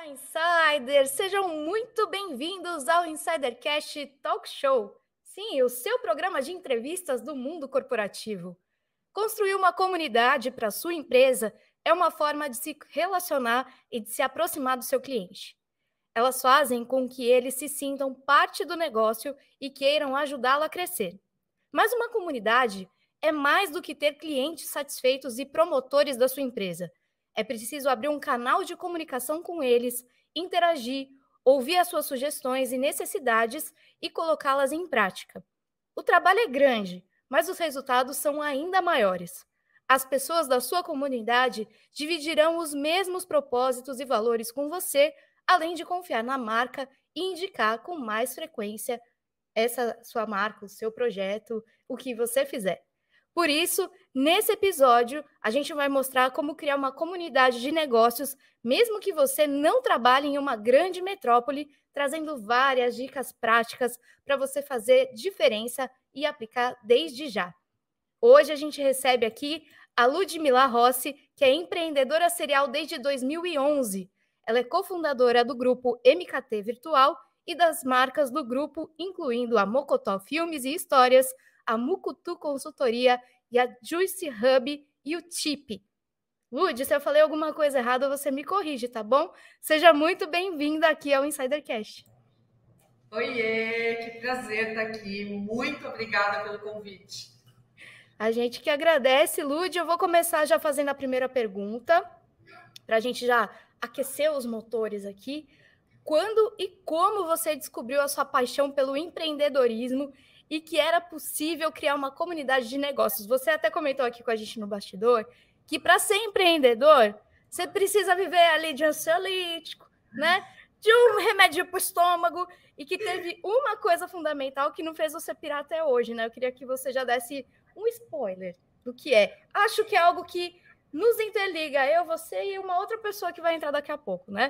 Insiders, sejam muito bem-vindos ao InsiderCast Talk Show. Sim, o seu programa de entrevistas do mundo corporativo. Construir uma comunidade para sua empresa é uma forma de se relacionar e de se aproximar do seu cliente. Elas fazem com que eles se sintam parte do negócio e queiram ajudá-lo a crescer. Mas uma comunidade é mais do que ter clientes satisfeitos e promotores da sua empresa. É preciso abrir um canal de comunicação com eles, interagir, ouvir as suas sugestões e necessidades e colocá-las em prática. O trabalho é grande, mas os resultados são ainda maiores. As pessoas da sua comunidade dividirão os mesmos propósitos e valores com você, além de confiar na marca e indicar com mais frequência essa sua marca, o seu projeto, o que você fizer. Por isso, nesse episódio, a gente vai mostrar como criar uma comunidade de negócios, mesmo que você não trabalhe em uma grande metrópole, trazendo várias dicas práticas para você fazer diferença e aplicar desde já. Hoje a gente recebe aqui a Ludmila Rossi, que é empreendedora serial desde 2011. Ela é cofundadora do grupo MKT Virtual e das marcas do grupo, incluindo a Mocotó Filmes e Histórias, a Mucutu Consultoria e a Juice Hub e o Tip. Lud, se eu falei alguma coisa errada, você me corrige, tá bom? Seja muito bem-vinda aqui ao InsiderCast. Oiê, que prazer estar aqui. Muito obrigada pelo convite. A gente que agradece, Lud. Eu vou começar já fazendo a primeira pergunta, para a gente já aquecer os motores aqui. Quando e como você descobriu a sua paixão pelo empreendedorismo e que era possível criar uma comunidade de negócios? Você até comentou aqui com a gente no bastidor que para ser empreendedor, você precisa viver ali de ansiolítico, né? De um remédio para o estômago, e que teve uma coisa fundamental que não fez você pirar até hoje, né? Eu queria que você já desse um spoiler do que é. Acho que é algo que nos interliga, eu, você e uma outra pessoa que vai entrar daqui a pouco, né?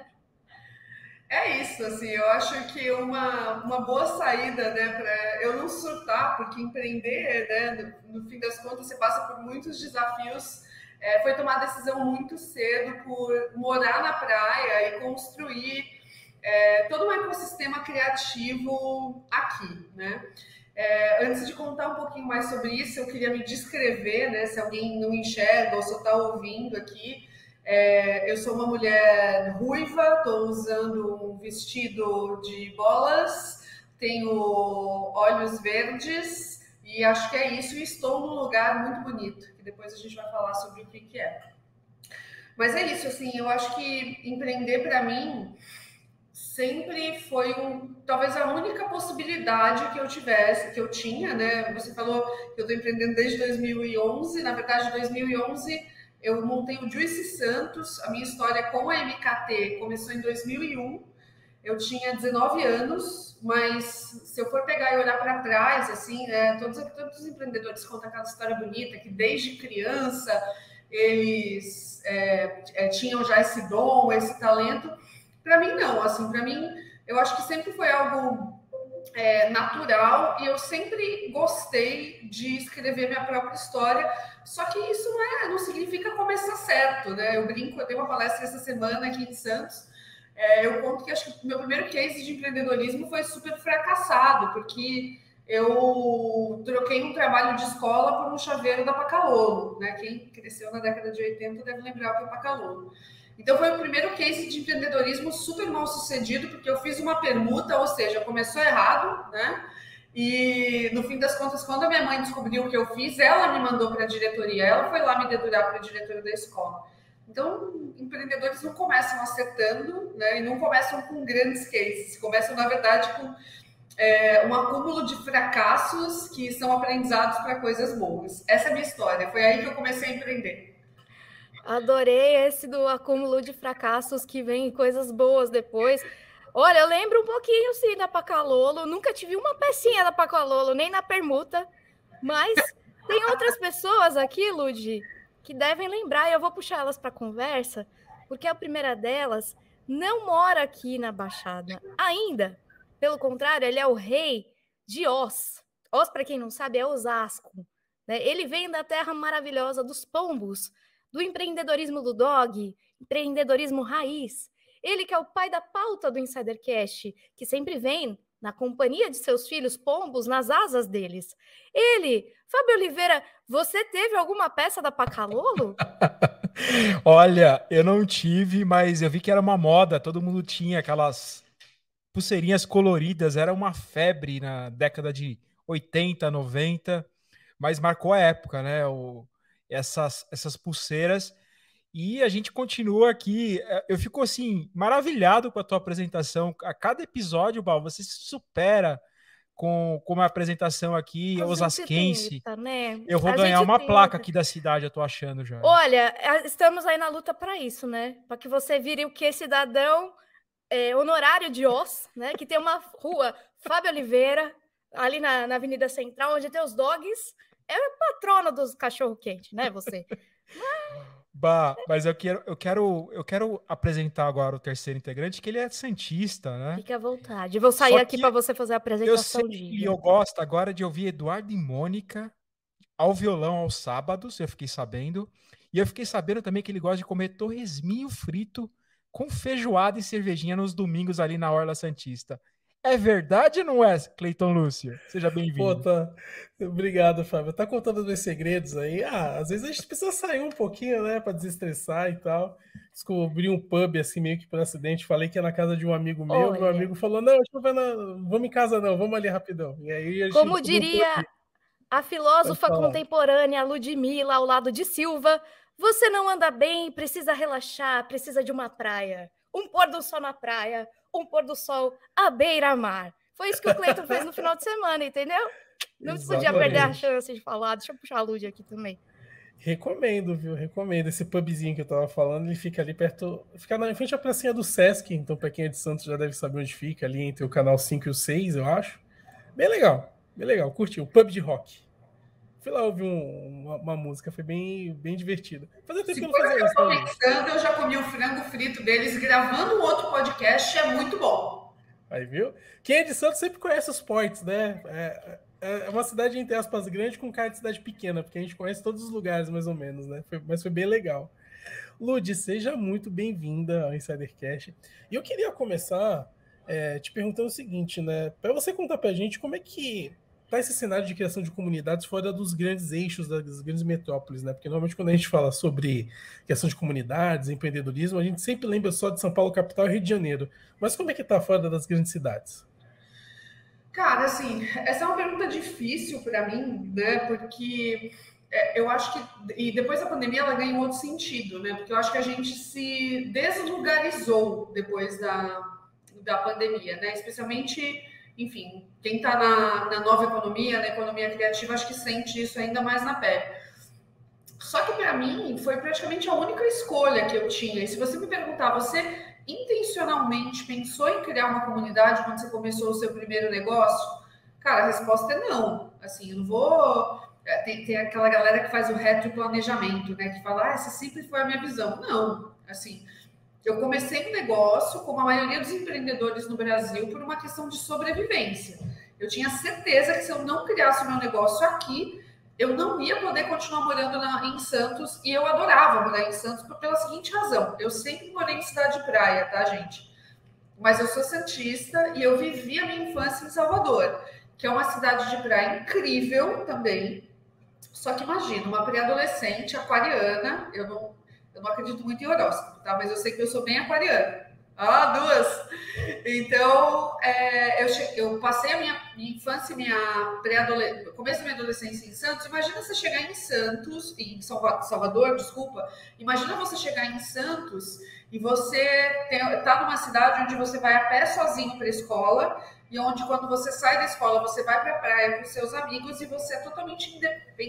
É isso, assim, eu acho que uma boa saída, né, para eu não surtar, porque empreender, né, no fim das contas, você passa por muitos desafios. Foi tomar a decisão muito cedo por morar na praia e construir todo um ecossistema criativo aqui, né? Antes de contar um pouquinho mais sobre isso, eu queria me descrever, né? Se alguém não enxerga ou só está ouvindo aqui, eu sou uma mulher ruiva, estou usando um vestido de bolas, tenho olhos verdes e acho que é isso. E estou num lugar muito bonito, que depois a gente vai falar sobre o que é. Mas é isso, assim, eu acho que empreender para mim sempre foi talvez a única possibilidade que eu tivesse, que eu tinha, né? Você falou que eu estou empreendendo desde 2011. Na verdade, em 2011 eu montei o Juice Santos. A minha história com a MKT começou em 2001. Eu tinha 19 anos, mas se eu for pegar e olhar para trás, assim, né, todos os empreendedores contam aquela história bonita que desde criança eles tinham já esse dom, esse talento. Para mim, não. Assim, para mim, eu acho que sempre foi algo natural e eu sempre gostei de escrever minha própria história. Só que isso não significa começar certo, né? Eu brinco, eu dei uma palestra essa semana aqui em Santos. Eu conto que acho que o meu primeiro case de empreendedorismo foi super fracassado, porque eu troquei um trabalho de escola por um chaveiro da Pacalolo, né? Quem cresceu na década de 80 deve lembrar o que é Pacalolo. Então foi o primeiro case de empreendedorismo super mal sucedido, porque eu fiz uma permuta, ou seja, começou errado, né? E no fim das contas, quando a minha mãe descobriu o que eu fiz, ela me mandou para a diretoria, ela foi lá me dedurar para a diretoria da escola. Então, empreendedores não começam acertando, né? E não começam com grandes cases, começam, na verdade, com um acúmulo de fracassos que são aprendizados para coisas boas. Essa é a minha história, foi aí que eu comecei a empreender. Adorei esse do acúmulo de fracassos que vem coisas boas depois. Olha, eu lembro um pouquinho, sim, da Pacalolo. Nunca tive uma pecinha da Pacalolo, nem na permuta. Mas tem outras pessoas aqui, Ludi, que devem lembrar. E eu vou puxar elas para a conversa, porque a primeira delas não mora aqui na Baixada ainda. Pelo contrário, ele é o rei de Oz. Oz, para quem não sabe, é Osasco, né? Ele vem da terra maravilhosa dos pombos, do empreendedorismo do dog, empreendedorismo raiz. Ele que é o pai da pauta do InsiderCast, que sempre vem na companhia de seus filhos pombos nas asas deles. Ele, Fábio Oliveira, você teve alguma peça da Pacalolo? Olha, eu não tive, mas eu vi que era uma moda, todo mundo tinha aquelas pulseirinhas coloridas, era uma febre na década de 80, 90, mas marcou a época, né? Essas pulseiras. E a gente continua aqui. Eu fico assim, maravilhado com a tua apresentação. A cada episódio, Bal, você se supera com a apresentação aqui, A gente osasquense. tenta, né? Eu vou A ganhar gente uma placa tenta. aqui da cidade, eu tô achando já. Olha, estamos aí na luta para isso, né? Para que você vire o que cidadão honorário de Oz, né? Que tem uma rua Fábio Oliveira, ali na Avenida Central, onde tem os dogs. É o patrono dos cachorro-quente, né? Você. Bah, mas eu quero apresentar agora o terceiro integrante, que ele é santista, né? Fique à vontade. Vou sair Só aqui que para você fazer a eu sei apresentação que digna. eu gosto agora de ouvir Eduardo e Mônica ao violão aos sábados, eu fiquei sabendo. E eu fiquei sabendo também que ele gosta de comer torresminho frito com feijoada e cervejinha nos domingos ali na Orla Santista. É verdade ou não é, Cleiton Lúcio? Seja Pô, bem-vindo. tá. Obrigado, Fábio. Tá contando os meus segredos aí. Às vezes a gente precisa sair um pouquinho, né, pra desestressar e tal. Descobri um pub assim meio que por acidente. Falei que ia na casa de um amigo meu. Meu Olha, amigo falou: Não, a gente não vai vamos em casa não, vamos ali rapidão. E aí a gente como descobriu um pub. diria a Pode filósofa falar. contemporânea Ludmilla ao lado de Silva, você não anda bem, precisa relaxar, precisa de uma praia. Um pôr do sol na praia, um pôr do sol à beira-mar. Foi isso que o Cleiton fez no final de semana, entendeu? Não podia perder a Exatamente. chance de falar. Deixa eu puxar a Lud aqui também. Recomendo, viu? Recomendo. Esse pubzinho que eu tava falando, ele fica ali perto. Fica na em frente à pracinha do Sesc, então pra quem é de Santos já deve saber onde fica, ali entre o canal 5 e o 6, eu acho. Bem legal, bem legal. Curti. Um pub de rock. Fui lá ouvir uma música, foi bem divertido. Fazia tempo que Se eu não for o que fazia eu isso, né, estou Luiz? pensando, eu já comi o frango frito deles gravando um outro podcast, é muito bom. Aí, viu? Quem é de Santos sempre conhece os ports, né? É uma cidade, entre aspas, grande com cara de cidade pequena, porque a gente conhece todos os lugares, mais ou menos, né? Mas foi bem legal. Lud, seja muito bem-vinda ao InsiderCast. E eu queria começar te perguntando o seguinte, né? Para você contar para a gente como é que tá esse cenário de criação de comunidades fora dos grandes eixos, das grandes metrópoles, né? Porque normalmente quando a gente fala sobre criação de comunidades, empreendedorismo, a gente sempre lembra só de São Paulo, capital e Rio de Janeiro. Mas como é que tá fora das grandes cidades? Cara, assim, essa é uma pergunta difícil para mim, né? Porque eu acho que, e depois da pandemia ela ganha um outro sentido, né? Porque eu acho que a gente se deslugarizou depois da pandemia, né? Especialmente, enfim, quem está na nova economia, na economia criativa, acho que sente isso ainda mais na pele. Só que para mim foi praticamente a única escolha que eu tinha. E se você me perguntar, você intencionalmente pensou em criar uma comunidade quando você começou o seu primeiro negócio? Cara, a resposta é não. Assim, eu não vou. Tem aquela galera que faz o retroplanejamento, né? Que fala, ah, essa sempre foi a minha visão. Não. Assim, eu comecei um negócio, como a maioria dos empreendedores no Brasil, por uma questão de sobrevivência. Eu tinha certeza que se eu não criasse o meu negócio aqui, eu não ia poder continuar morando em Santos, e eu adorava morar em Santos pela seguinte razão: eu sempre morei em cidade de praia, tá, gente? Mas eu sou santista e eu vivi a minha infância em Salvador, que é uma cidade de praia incrível também. Só que imagina, uma pré-adolescente aquariana, eu não acredito muito em horóscopo, tá? Mas eu sei que eu sou bem aquariana. Ah, duas! Então, eu passei a minha infância e minha pré-adolescência, começo da minha adolescência em Santos. Imagina você chegar em Santos, em Salvador, desculpa. Imagina você chegar em Santos e você tá numa cidade onde você vai a pé sozinho para a escola e onde, quando você sai da escola, você vai para a praia com seus amigos e você é totalmente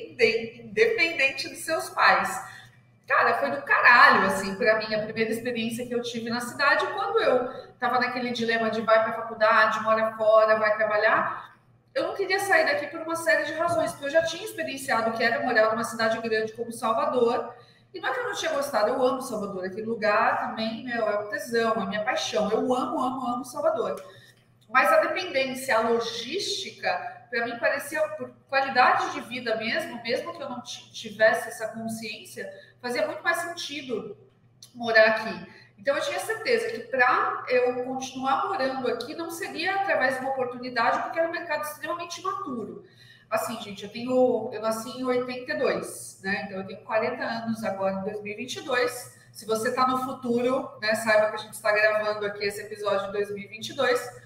independente dos seus pais. Cara, foi do caralho, assim, pra mim, a primeira experiência que eu tive na cidade, quando eu tava naquele dilema de vai pra faculdade, mora fora, vai trabalhar, eu não queria sair daqui por uma série de razões, porque eu já tinha experienciado o que era morar numa cidade grande como Salvador, e não é que eu não tinha gostado, eu amo Salvador, aquele lugar também, meu, é um tesão, é minha paixão, eu amo Salvador. Mas a dependência, a logística, para mim parecia, por qualidade de vida mesmo que eu não tivesse essa consciência, fazia muito mais sentido morar aqui. Então, eu tinha certeza que para eu continuar morando aqui não seria através de uma oportunidade, porque era um mercado extremamente imaturo. Assim, gente, eu nasci em 82, né? Então, eu tenho 40 anos agora em 2022. Se você está no futuro, né, saiba que a gente está gravando aqui esse episódio em 2022.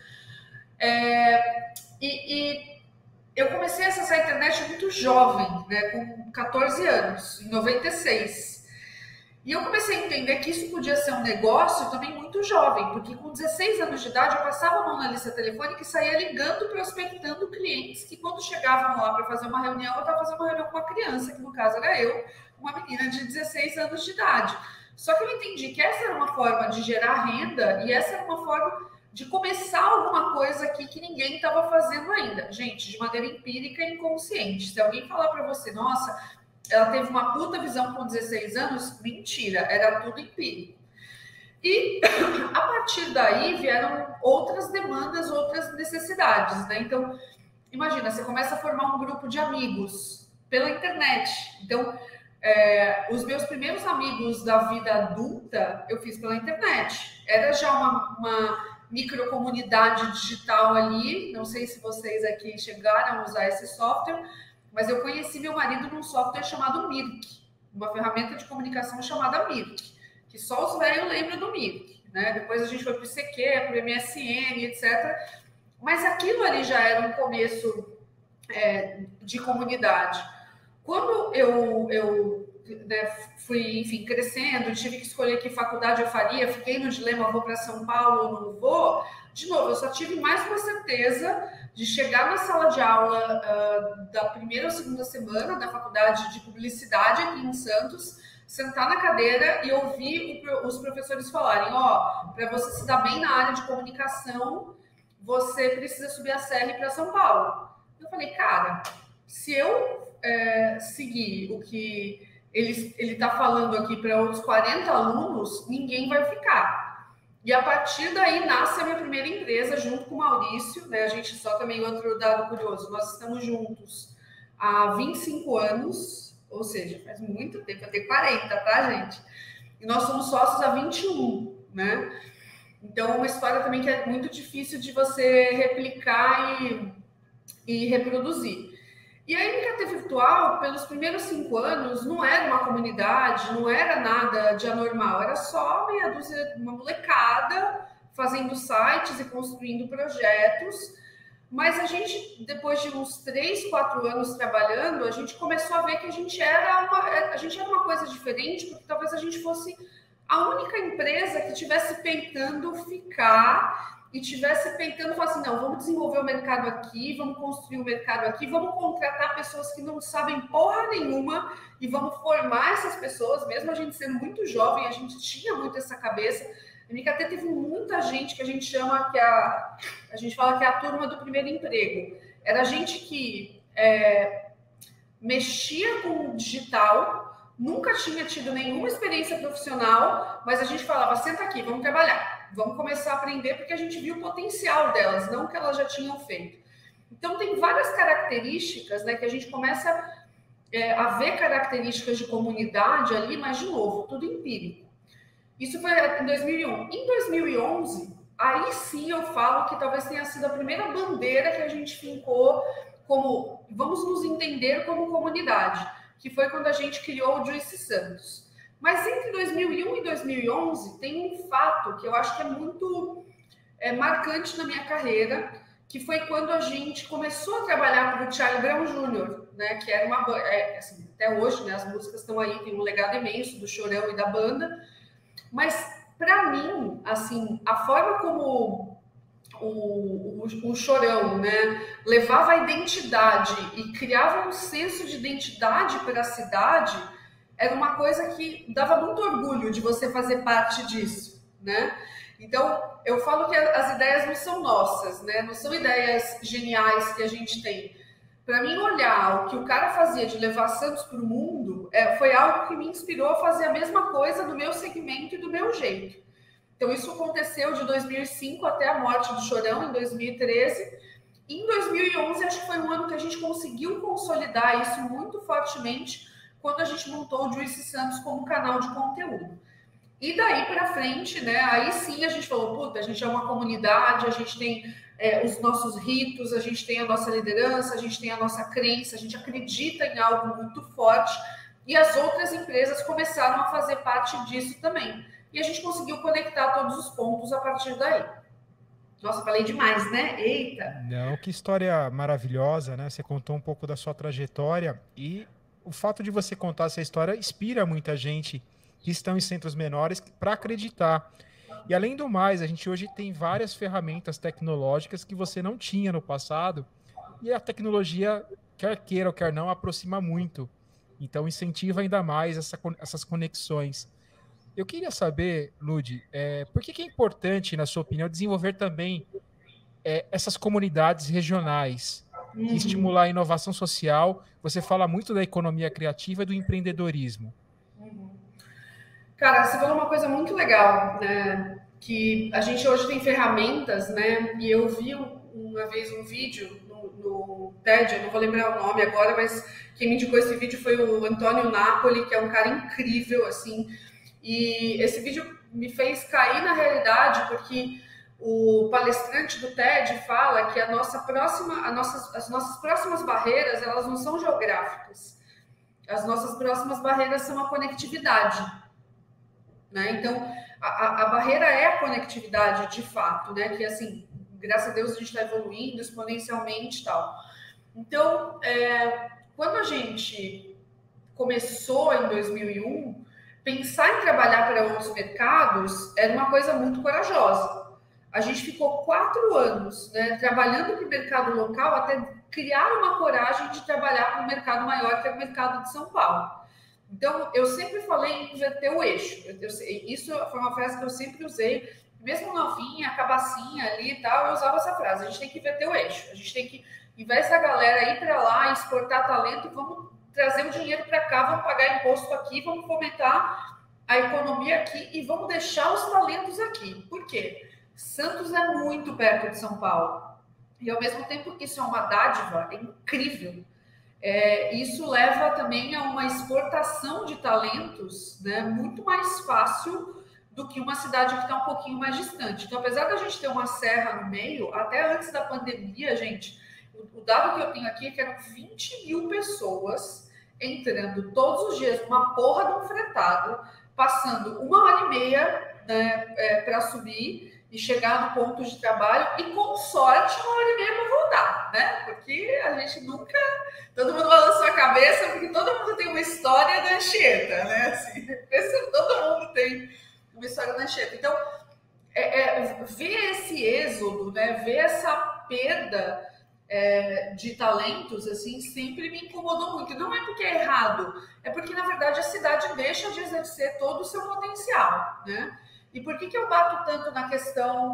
E eu comecei a acessar a internet muito jovem, né, com 14 anos, em 96. E eu comecei a entender que isso podia ser um negócio também muito jovem, porque com 16 anos de idade eu passava a mão na lista telefônica e saía ligando, prospectando clientes que quando chegavam lá para fazer uma reunião, eu estava fazendo uma reunião com uma criança, que no caso era eu, uma menina de 16 anos de idade. Só que eu entendi que essa era uma forma de gerar renda e essa era uma forma de começar alguma coisa aqui que ninguém estava fazendo ainda. Gente, de maneira empírica e inconsciente. Se alguém falar para você, nossa, ela teve uma puta visão com 16 anos, mentira, era tudo empírico. E a partir daí vieram outras demandas, outras necessidades, né? Então, imagina, você começa a formar um grupo de amigos pela internet. Então, os meus primeiros amigos da vida adulta eu fiz pela internet. Era já uma microcomunidade digital ali. Não sei se vocês aqui chegaram a usar esse software, mas eu conheci meu marido num software chamado Mirk, uma ferramenta de comunicação chamada Mirk, que só os velhos lembram do Mirk, né? Depois a gente foi para o ICQ, para o MSN, etc. Mas aquilo ali já era um começo de comunidade. Quando eu né, fui, enfim, crescendo, tive que escolher que faculdade eu faria, fiquei no dilema, vou para São Paulo ou não vou, de novo, eu só tive mais uma certeza de chegar na sala de aula da primeira ou segunda semana da faculdade de publicidade aqui em Santos, sentar na cadeira e ouvir os professores falarem, para você se dar bem na área de comunicação, você precisa subir a serra para São Paulo. Eu falei, cara, se eu seguir o que ele está falando aqui para outros 40 alunos, ninguém vai ficar. E a partir daí nasce a minha primeira empresa, junto com o Maurício, né? A gente só também outro dado curioso, nós estamos juntos há 25 anos, ou seja, faz muito tempo, eu tenho 40, tá, gente? E nós somos sócios há 21, né? Então, é uma história também que é muito difícil de você replicar e reproduzir. E a MKT Virtual, pelos primeiros 5 anos, não era uma comunidade, não era nada de anormal, era só meia dúzia, uma molecada fazendo sites e construindo projetos. Mas a gente, depois de uns 3, 4 anos trabalhando, a gente começou a ver que a gente era uma coisa diferente, porque talvez a gente fosse a única empresa que estivesse peitando ficar e tivesse peitando falar assim, não, vamos desenvolver o mercado aqui, vamos construir o mercado aqui, vamos contratar pessoas que não sabem porra nenhuma e vamos formar essas pessoas, mesmo a gente sendo muito jovem, a gente tinha muito essa cabeça. A MKT teve muita gente que a gente chama, a gente fala que é a turma do primeiro emprego. Era gente que mexia com digital, nunca tinha tido nenhuma experiência profissional, mas a gente falava, senta aqui, vamos trabalhar. Vamos começar a aprender porque a gente viu o potencial delas, não o que elas já tinham feito. Então, tem várias características, né, que a gente começa a ver características de comunidade ali, mas, de novo, tudo empírico. Isso foi em 2001. Em 2011, aí sim eu falo que talvez tenha sido a primeira bandeira que a gente fincou como, vamos nos entender como comunidade, que foi quando a gente criou o Juicy Santos. Mas entre 2001 e 2011 tem um fato que eu acho que é muito marcante na minha carreira, que foi quando a gente começou a trabalhar para o Charlie Brown Jr., né, que era uma banda, assim, até hoje, né, as músicas estão aí, tem um legado imenso do Chorão e da banda, mas para mim, assim, a forma como o Chorão, né, levava a identidade e criava um senso de identidade para a cidade, era uma coisa que dava muito orgulho de você fazer parte disso, né? Então, eu falo que as ideias não são nossas, né? Não são ideias geniais que a gente tem. Para mim, olhar o que o cara fazia de levar Santos para o mundo foi algo que me inspirou a fazer a mesma coisa do meu segmento e do meu jeito. Então, isso aconteceu de 2005 até a morte do Chorão, em 2013. E em 2011, acho que foi um ano que a gente conseguiu consolidar isso muito fortemente, quando a gente montou o Juicy Santos como canal de conteúdo. E daí para frente, né? Aí sim a gente falou, puta, a gente é uma comunidade, a gente tem os nossos ritos, a gente tem a nossa liderança, a gente tem a nossa crença, a gente acredita em algo muito forte. E as outras empresas começaram a fazer parte disso também. E a gente conseguiu conectar todos os pontos a partir daí. Nossa, falei demais, né? Eita! Não, que história maravilhosa, né? Você contou um pouco da sua trajetória e o fato de você contar essa história inspira muita gente que estão em centros menores para acreditar. E além do mais, a gente hoje tem várias ferramentas tecnológicas que você não tinha no passado e a tecnologia, quer queira ou quer não, aproxima muito. Então incentiva ainda mais essas conexões. Eu queria saber, Lud, por que é importante, na sua opinião, desenvolver também essas comunidades regionais e estimular a inovação social? Você fala muito da economia criativa e do empreendedorismo. Cara, você falou uma coisa muito legal, né? Que a gente hoje tem ferramentas, né? E eu vi uma vez um vídeo no TED, eu não vou lembrar o nome agora, mas quem me indicou esse vídeo foi o Antônio Napoli, que é um cara incrível, assim. E esse vídeo me fez cair na realidade, porque o palestrante do TED fala que as nossas próximas barreiras, elas não são geográficas. As nossas próximas barreiras são a conectividade, né? Então, a barreira é a conectividade, de fato, né? Que, assim, graças a Deus a gente está evoluindo exponencialmente e tal. Então, quando a gente começou em 2001, pensar em trabalhar para outros mercados era uma coisa muito corajosa. A gente ficou 4 anos, né, trabalhando para o mercado local até criar uma coragem de trabalhar para um mercado maior, que é o mercado de São Paulo. Então, eu sempre falei em inverter o eixo. Isso foi uma frase que eu sempre usei, mesmo novinha, cabacinha ali e tal, eu usava essa frase. A gente tem que inverter o eixo. A gente tem que, em vez da galera ir para lá, exportar talento, vamos trazer o dinheiro para cá, vamos pagar imposto aqui, vamos fomentar a economia aqui e vamos deixar os talentos aqui. Por quê? Santos é muito perto de São Paulo. E ao mesmo tempo que isso é uma dádiva, é incrível. Isso leva também a uma exportação de talentos, né, muito mais fácil do que uma cidade que está um pouquinho mais distante. Então, apesar da gente ter uma serra no meio, até antes da pandemia, gente, o dado que eu tenho aqui é que eram 20 mil pessoas entrando todos os dias numa porra de um fretado, passando 1h30, né, para subir e chegar no ponto de trabalho e, com sorte, 1h30 para voltar, né? Porque a gente nunca... Todo mundo balançou a cabeça, porque todo mundo tem uma história da Anchieta, né? Assim, todo mundo tem uma história da Anchieta. Então, ver esse êxodo, né? Ver essa perda de talentos, assim, sempre me incomodou muito. Não é porque é errado, é porque, na verdade, a cidade deixa de exercer todo o seu potencial, né? E por que eu bato tanto na questão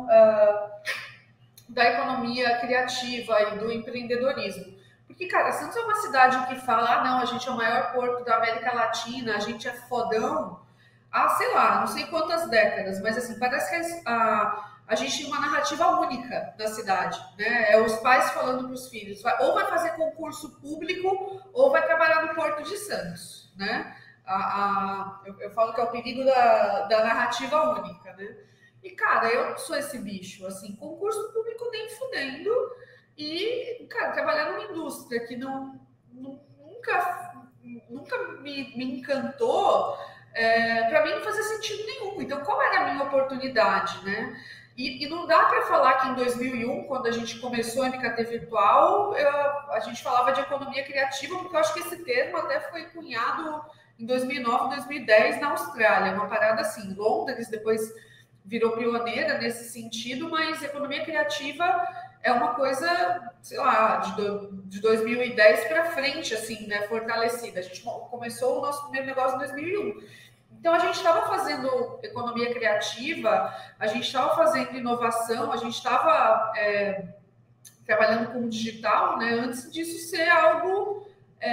da economia criativa e do empreendedorismo? Porque, cara, Santos é uma cidade que fala, não, a gente é o maior porto da América Latina, a gente é fodão, há, sei lá, não sei quantas décadas, mas, assim, parece que a gente tem uma narrativa única da cidade, né? É os pais falando para os filhos, ou vai fazer concurso público, ou vai trabalhar no Porto de Santos, né? Eu falo que é o perigo da narrativa única, né? E, cara, eu não sou esse bicho, assim, concurso público nem fudendo, e, cara, trabalhar numa indústria que nunca me encantou, para mim não fazia sentido nenhum. Então, qual era a minha oportunidade, né? E não dá para falar que em 2001, quando a gente começou a MKT Virtual, a gente falava de economia criativa, porque eu acho que esse termo até foi cunhado em 2009, 2010, na Austrália, uma parada assim. Londres depois virou pioneira nesse sentido, mas economia criativa é uma coisa, sei lá, de 2010 para frente, assim, né, fortalecida. A gente começou o nosso primeiro negócio em 2001. Então, a gente estava fazendo economia criativa, a gente estava fazendo inovação, a gente estava trabalhando com o digital, né, antes disso ser algo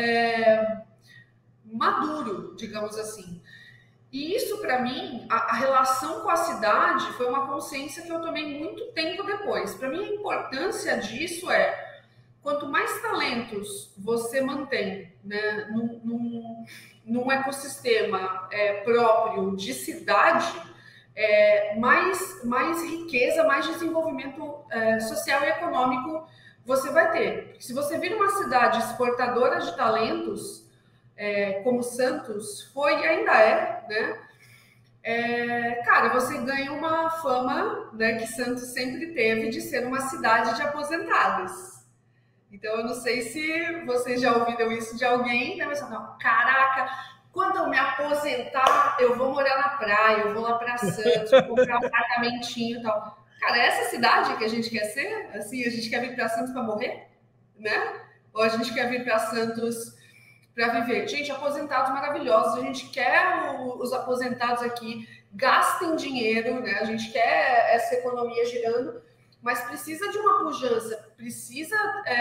maduro, digamos assim. E isso, para mim, a relação com a cidade foi uma consciência que eu tomei muito tempo depois. Para mim, a importância disso quanto mais talentos você mantém, né, num ecossistema próprio de cidade, mais riqueza, mais desenvolvimento social e econômico você vai ter. Porque se você vir uma cidade exportadora de talentos, como Santos foi e ainda né? Cara, você ganha uma fama, né, que Santos sempre teve de ser uma cidade de aposentados. Então, eu não sei se vocês já ouviram isso de alguém, né? Mas não, caraca, quando eu me aposentar, eu vou morar na praia, eu vou lá para Santos, vou comprar um apartamentinho e tal. Cara, é essa cidade que a gente quer ser? Assim, a gente quer vir para Santos para morrer, né? Ou a gente quer vir para Santos para viver? Gente, aposentados maravilhosos, a gente quer os aposentados aqui, gastem dinheiro, né? A gente quer essa economia girando, mas precisa de uma pujança, precisa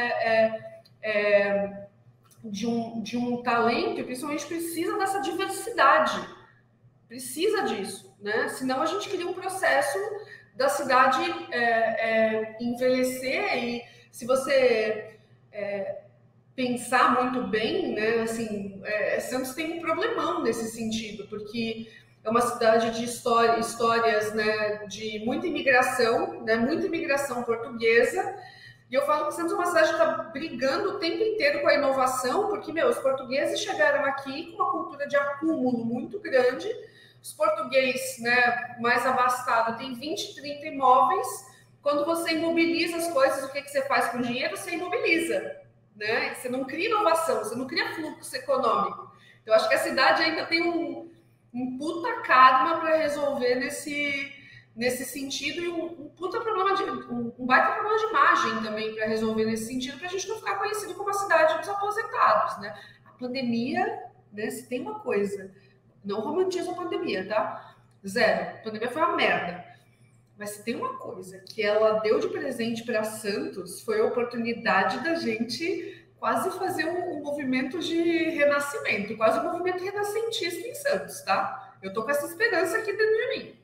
de um talento e principalmente precisa dessa diversidade, precisa disso, né? Senão a gente cria um processo da cidade envelhecer e se você pensar muito bem, né? Assim, Santos tem um problemão nesse sentido, porque é uma cidade de histórias, né, de muita imigração, né, muita imigração portuguesa. E eu falo que Santos é uma cidade que está brigando o tempo inteiro com a inovação, porque, os portugueses chegaram aqui com uma cultura de acúmulo muito grande. Os portugueses, né, mais abastados, têm 20, 30 imóveis. Quando você imobiliza as coisas, o que você faz com o dinheiro? Você imobiliza, né? Você não cria inovação, você não cria fluxo econômico. Então, acho que a cidade ainda tem um puta karma para resolver nesse sentido e um baita problema de imagem também para resolver nesse sentido, para a gente não ficar conhecido como a cidade dos aposentados, né? A pandemia, né? Se tem uma coisa, não romantizo a pandemia, tá? Zero. A pandemia foi uma merda. Mas se tem uma coisa que ela deu de presente para Santos, foi a oportunidade da gente quase fazer um movimento de renascimento, quase um movimento renascentista em Santos, tá? Eu tô com essa esperança aqui dentro de mim.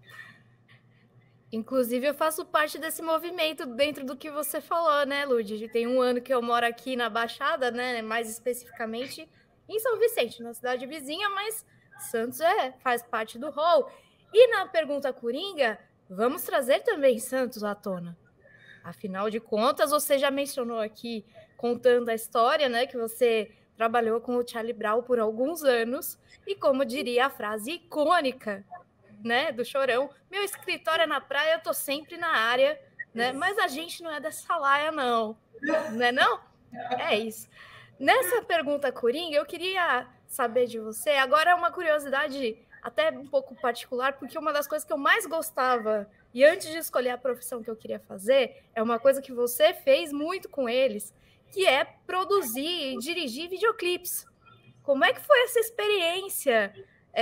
Inclusive, eu faço parte desse movimento dentro do que você falou, né, Lud? Tem um ano que eu moro aqui na Baixada, né, mais especificamente em São Vicente, na cidade vizinha, mas Santos faz parte do rol. E na pergunta coringa, vamos trazer também Santos à tona. Afinal de contas, você já mencionou aqui, contando a história, né, que você trabalhou com o Charlie Brown por alguns anos, e como diria a frase icônica, né, do Chorão, meu escritório é na praia, eu tô sempre na área, né, mas a gente não é dessa laia, não. Não é não? É isso. Nessa pergunta coringa, eu queria saber de você, agora é uma curiosidade até um pouco particular, porque uma das coisas que eu mais gostava, e antes de escolher a profissão que eu queria fazer, é uma coisa que você fez muito com eles, que é produzir e dirigir videoclipes. Como é que foi essa experiência?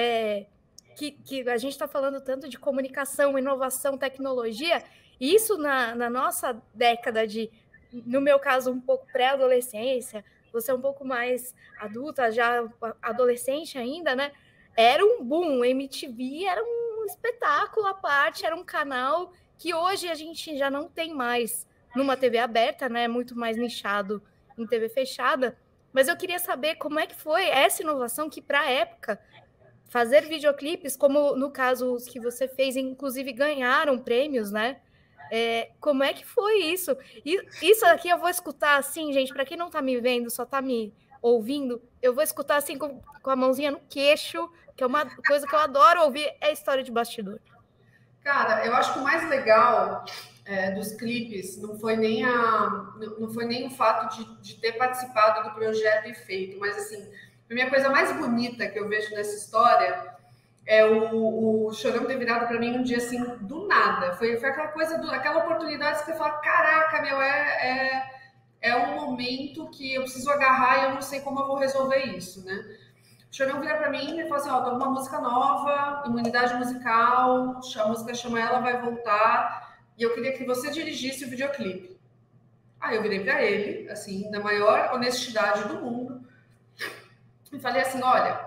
Que a gente está falando tanto de comunicação, inovação, tecnologia, e isso na nossa década de, no meu caso, um pouco pré-adolescência, você é um pouco mais adulta, já adolescente ainda, né? Era um boom, MTV era um espetáculo à parte, era um canal que hoje a gente já não tem mais numa TV aberta, né? Muito mais nichado em TV fechada. Mas eu queria saber como é que foi essa inovação que, para a época, fazer videoclipes, como no caso os que você fez, inclusive ganharam prêmios, né? Como é que foi isso? E isso aqui eu vou escutar assim, gente, para quem não tá me vendo, só tá me ouvindo, eu vou escutar assim com a mãozinha no queixo, que é uma coisa que eu adoro ouvir, é história de bastidor. Cara, eu acho que o mais legal dos clipes não foi nem o fato de ter participado do projeto e feito, mas assim, a minha coisa mais bonita que eu vejo nessa história é o Chorão ter virado para mim um dia assim, do nada. Foi aquela coisa, aquela oportunidade que você fala, caraca, meu, é um momento que eu preciso agarrar e eu não sei como eu vou resolver isso, né? O Chorão vira para mim e fala assim, tô com uma música nova, imunidade musical, a música chama Ela Vai Voltar, e eu queria que você dirigisse o videoclipe. Aí eu virei para ele, assim, na maior honestidade do mundo, e falei assim, olha,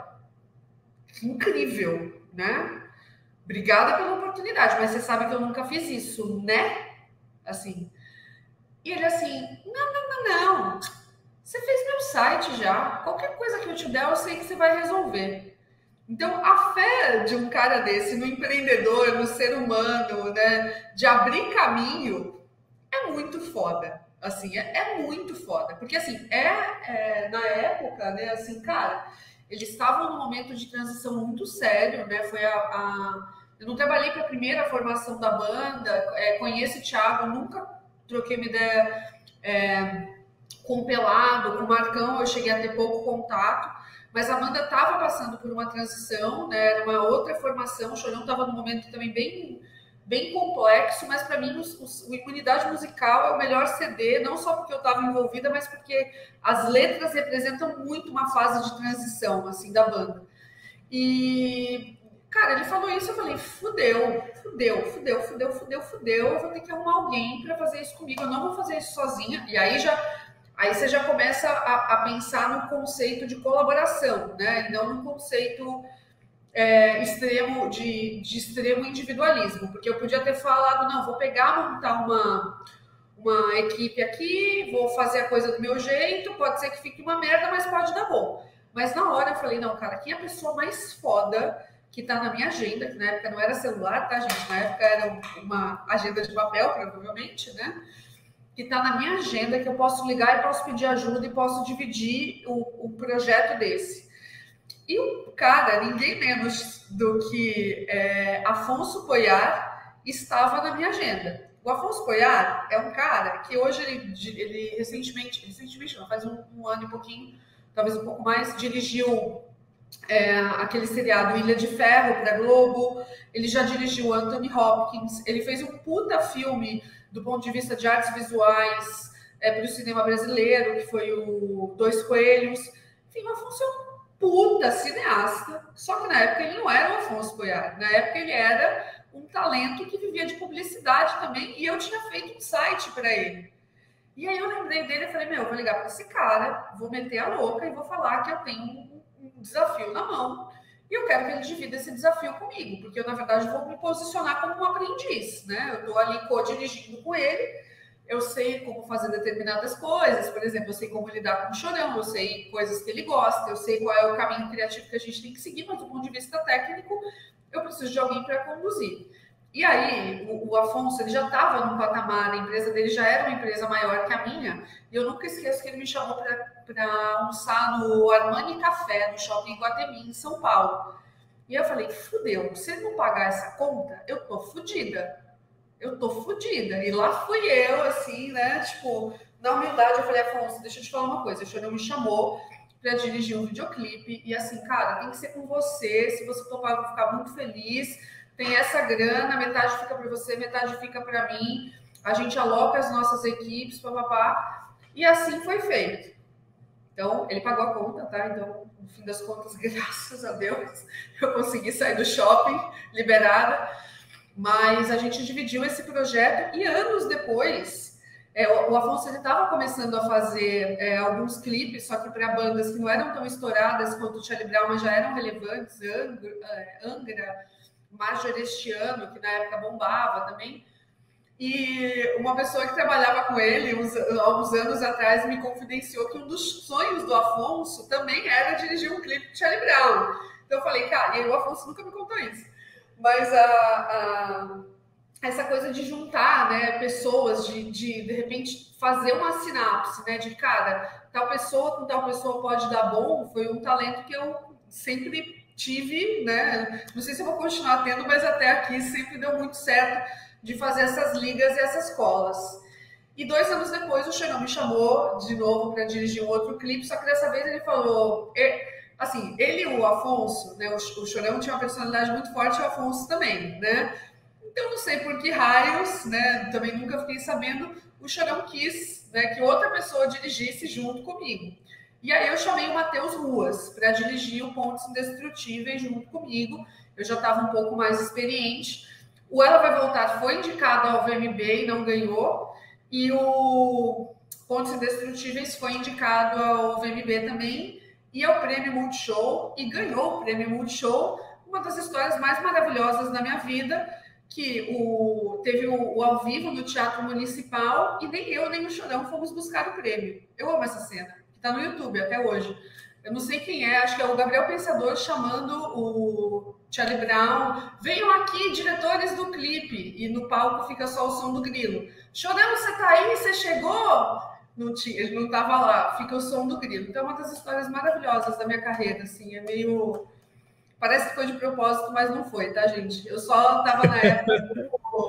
incrível, né? Obrigada pela oportunidade, mas você sabe que eu nunca fiz isso, né? Assim. E ele assim, não. Você fez meu site já. Qualquer coisa que eu te der, eu sei que você vai resolver. Então, a fé de um cara desse no empreendedor, no ser humano, né, de abrir caminho, é muito foda. Assim, é muito foda. Porque, assim, na época, né, assim, cara, eles estavam num momento de transição muito sério, né? Foi eu não trabalhei para a primeira formação da banda, conheço o Thiago, nunca troquei uma ideia com o Pelado, com o Marcão, eu cheguei a ter pouco contato, mas a banda estava passando por uma transição, né? Era uma outra formação, o Chorão estava num momento também bem complexo, mas para mim o Imunidade Musical é o melhor CD, não só porque eu estava envolvida, mas porque as letras representam muito uma fase de transição, assim, da banda. E, cara, ele falou isso, eu falei, fudeu, eu vou ter que arrumar alguém para fazer isso comigo, eu não vou fazer isso sozinha. E aí você já começa a pensar no conceito de colaboração, né? E não no conceito extremo de extremo individualismo, porque eu podia ter falado, não, vou pegar, montar uma equipe aqui, vou fazer a coisa do meu jeito, pode ser que fique uma merda, mas pode dar bom. Mas na hora eu falei, não, cara, quem é a pessoa mais foda que tá na minha agenda, que na época não era celular, tá, gente? Na época era uma agenda de papel, provavelmente, né? Que tá na minha agenda, que eu posso ligar e posso pedir ajuda e posso dividir o projeto desse. E o cara, ninguém menos do que Afonso Poyar, estava na minha agenda. O Afonso Poyar é um cara que hoje ele recentemente não, faz um ano e pouquinho, talvez um pouco mais, dirigiu aquele seriado Ilha de Ferro para Globo, ele já dirigiu Anthony Hopkins, ele fez um puta filme do ponto de vista de artes visuais para o cinema brasileiro, que foi o Dois Coelhos. Enfim, o Afonso é um puta cineasta, só que na época ele não era o Afonso Poyar, na época ele era um talento que vivia de publicidade também, e eu tinha feito um site para ele. E aí eu lembrei dele e falei, eu vou ligar para esse cara, vou meter a louca e vou falar que eu tenho um desafio na mão e eu quero que ele divida esse desafio comigo, porque eu, na verdade, vou me posicionar como um aprendiz, né? Eu estou ali co-dirigindo com ele, eu sei como fazer determinadas coisas, por exemplo, eu sei como lidar com o Chorão, eu sei coisas que ele gosta, eu sei qual é o caminho criativo que a gente tem que seguir, mas do ponto de vista técnico, eu preciso de alguém para conduzir. E aí, o Afonso, ele já estava no patamar, a empresa dele já era uma empresa maior que a minha, e eu nunca esqueço que ele me chamou para almoçar no Armani Café, no Shopping Iguatemi, em São Paulo. E eu falei, fudeu, se ele não pagar essa conta, eu tô fudida. E lá fui eu, assim, né, tipo, na humildade, eu falei, Afonso, deixa eu te falar uma coisa, o Chorão me chamou para dirigir um videoclipe, e assim, cara, tem que ser com você, se você topar, eu vou ficar muito feliz, tem essa grana, metade fica para você, metade fica para mim, a gente aloca as nossas equipes, papapá, e assim foi feito. Então, ele pagou a conta, tá? Então, no fim das contas, graças a Deus, eu consegui sair do shopping liberada, mas a gente dividiu esse projeto e anos depois, o Afonso estava começando a fazer alguns clipes, só que para bandas que não eram tão estouradas quanto o Charlie Brown, mas já eram relevantes, Angra, Majorestiano, que na época bombava também. E uma pessoa que trabalhava com ele alguns anos atrás me confidenciou que um dos sonhos do Afonso também era dirigir um clipe de Charlie Brown. Então eu falei, cara, e o Afonso nunca me contou isso. Mas essa coisa de juntar, né, pessoas, de repente fazer uma sinapse, né, de cara, tal pessoa com tal pessoa pode dar bom, foi um talento que eu sempre tive, né? Não sei se eu vou continuar tendo, mas até aqui sempre deu muito certo de fazer essas ligas e essas colas. E 2 anos depois o Chorão me chamou de novo para dirigir um outro clipe, só que dessa vez ele falou, assim, ele e o Afonso, né? O Chorão tinha uma personalidade muito forte, o Afonso também, né? Então não sei por que raios, né? Também nunca fiquei sabendo. O Chorão quis, né, que outra pessoa dirigisse junto comigo. E aí eu chamei o Matheus Ruas para dirigir o Pontes Indestrutíveis junto comigo. Eu já estava um pouco mais experiente. O Ela Vai Voltar foi indicado ao VMB e não ganhou. E o Pontes Indestrutíveis foi indicado ao VMB também e ao Prêmio Multishow e ganhou o Prêmio Multishow. Uma das histórias mais maravilhosas da minha vida, que teve o ao vivo no Teatro Municipal e nem eu nem o Chorão fomos buscar o prêmio. Eu amo essa cena. Tá no YouTube até hoje. eu não sei quem é, acho que é o Gabriel Pensador chamando o Charlie Brown. Venham aqui, diretores do clipe. E no palco fica só o som do grilo. Chorão, você tá aí? Você chegou? Não tinha, ele não tava lá. Fica o som do grilo. Então é uma das histórias maravilhosas da minha carreira, assim. É meio... Parece que foi de propósito, mas não foi, tá, gente? Eu só tava na época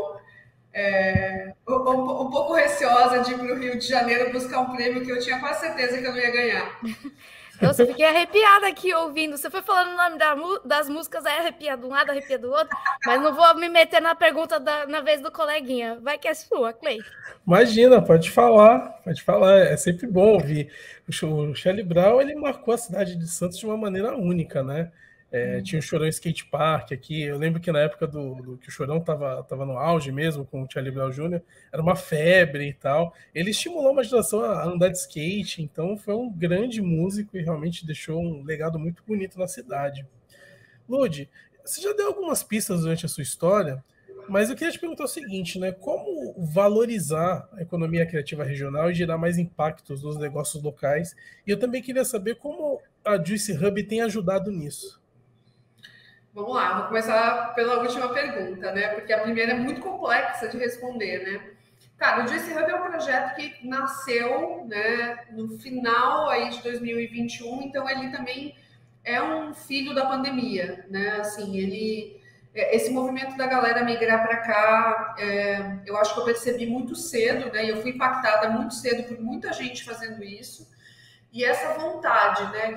um pouco receosa de ir para o Rio de Janeiro buscar um prêmio que eu tinha quase certeza que eu não ia ganhar. Nossa, eu fiquei arrepiada aqui ouvindo. Você foi falando o nome das músicas, aí arrepia de um lado, arrepia do outro, mas não vou me meter na pergunta na vez do coleguinha. Vai que é sua, Clay. Imagina, pode falar. É sempre bom ouvir. O Charlie Brown, ele marcou a cidade de Santos de uma maneira única, né? Tinha o Chorão Skate Park aqui. Eu lembro que na época do que o Chorão tava no auge mesmo, com o Charlie Brown Jr., era uma febre e tal. Ele estimulou uma geração a andar de skate, então foi um grande músico e realmente deixou um legado muito bonito na cidade. Lud, você já deu algumas pistas durante a sua história, mas eu queria te perguntar o seguinte, né? Como valorizar a economia criativa regional e gerar mais impactos nos negócios locais? E eu também queria saber como a Juicy Hub tem ajudado nisso. Vamos lá, vou começar pela última pergunta, né? Porque a primeira é muito complexa de responder, né? Cara, o Juicy Hub é um projeto que nasceu, né, no final aí de 2021, então ele também é um filho da pandemia, né? Assim, esse movimento da galera migrar para cá, eu acho que eu percebi muito cedo, né? E eu fui impactada muito cedo por muita gente fazendo isso. E essa vontade, né,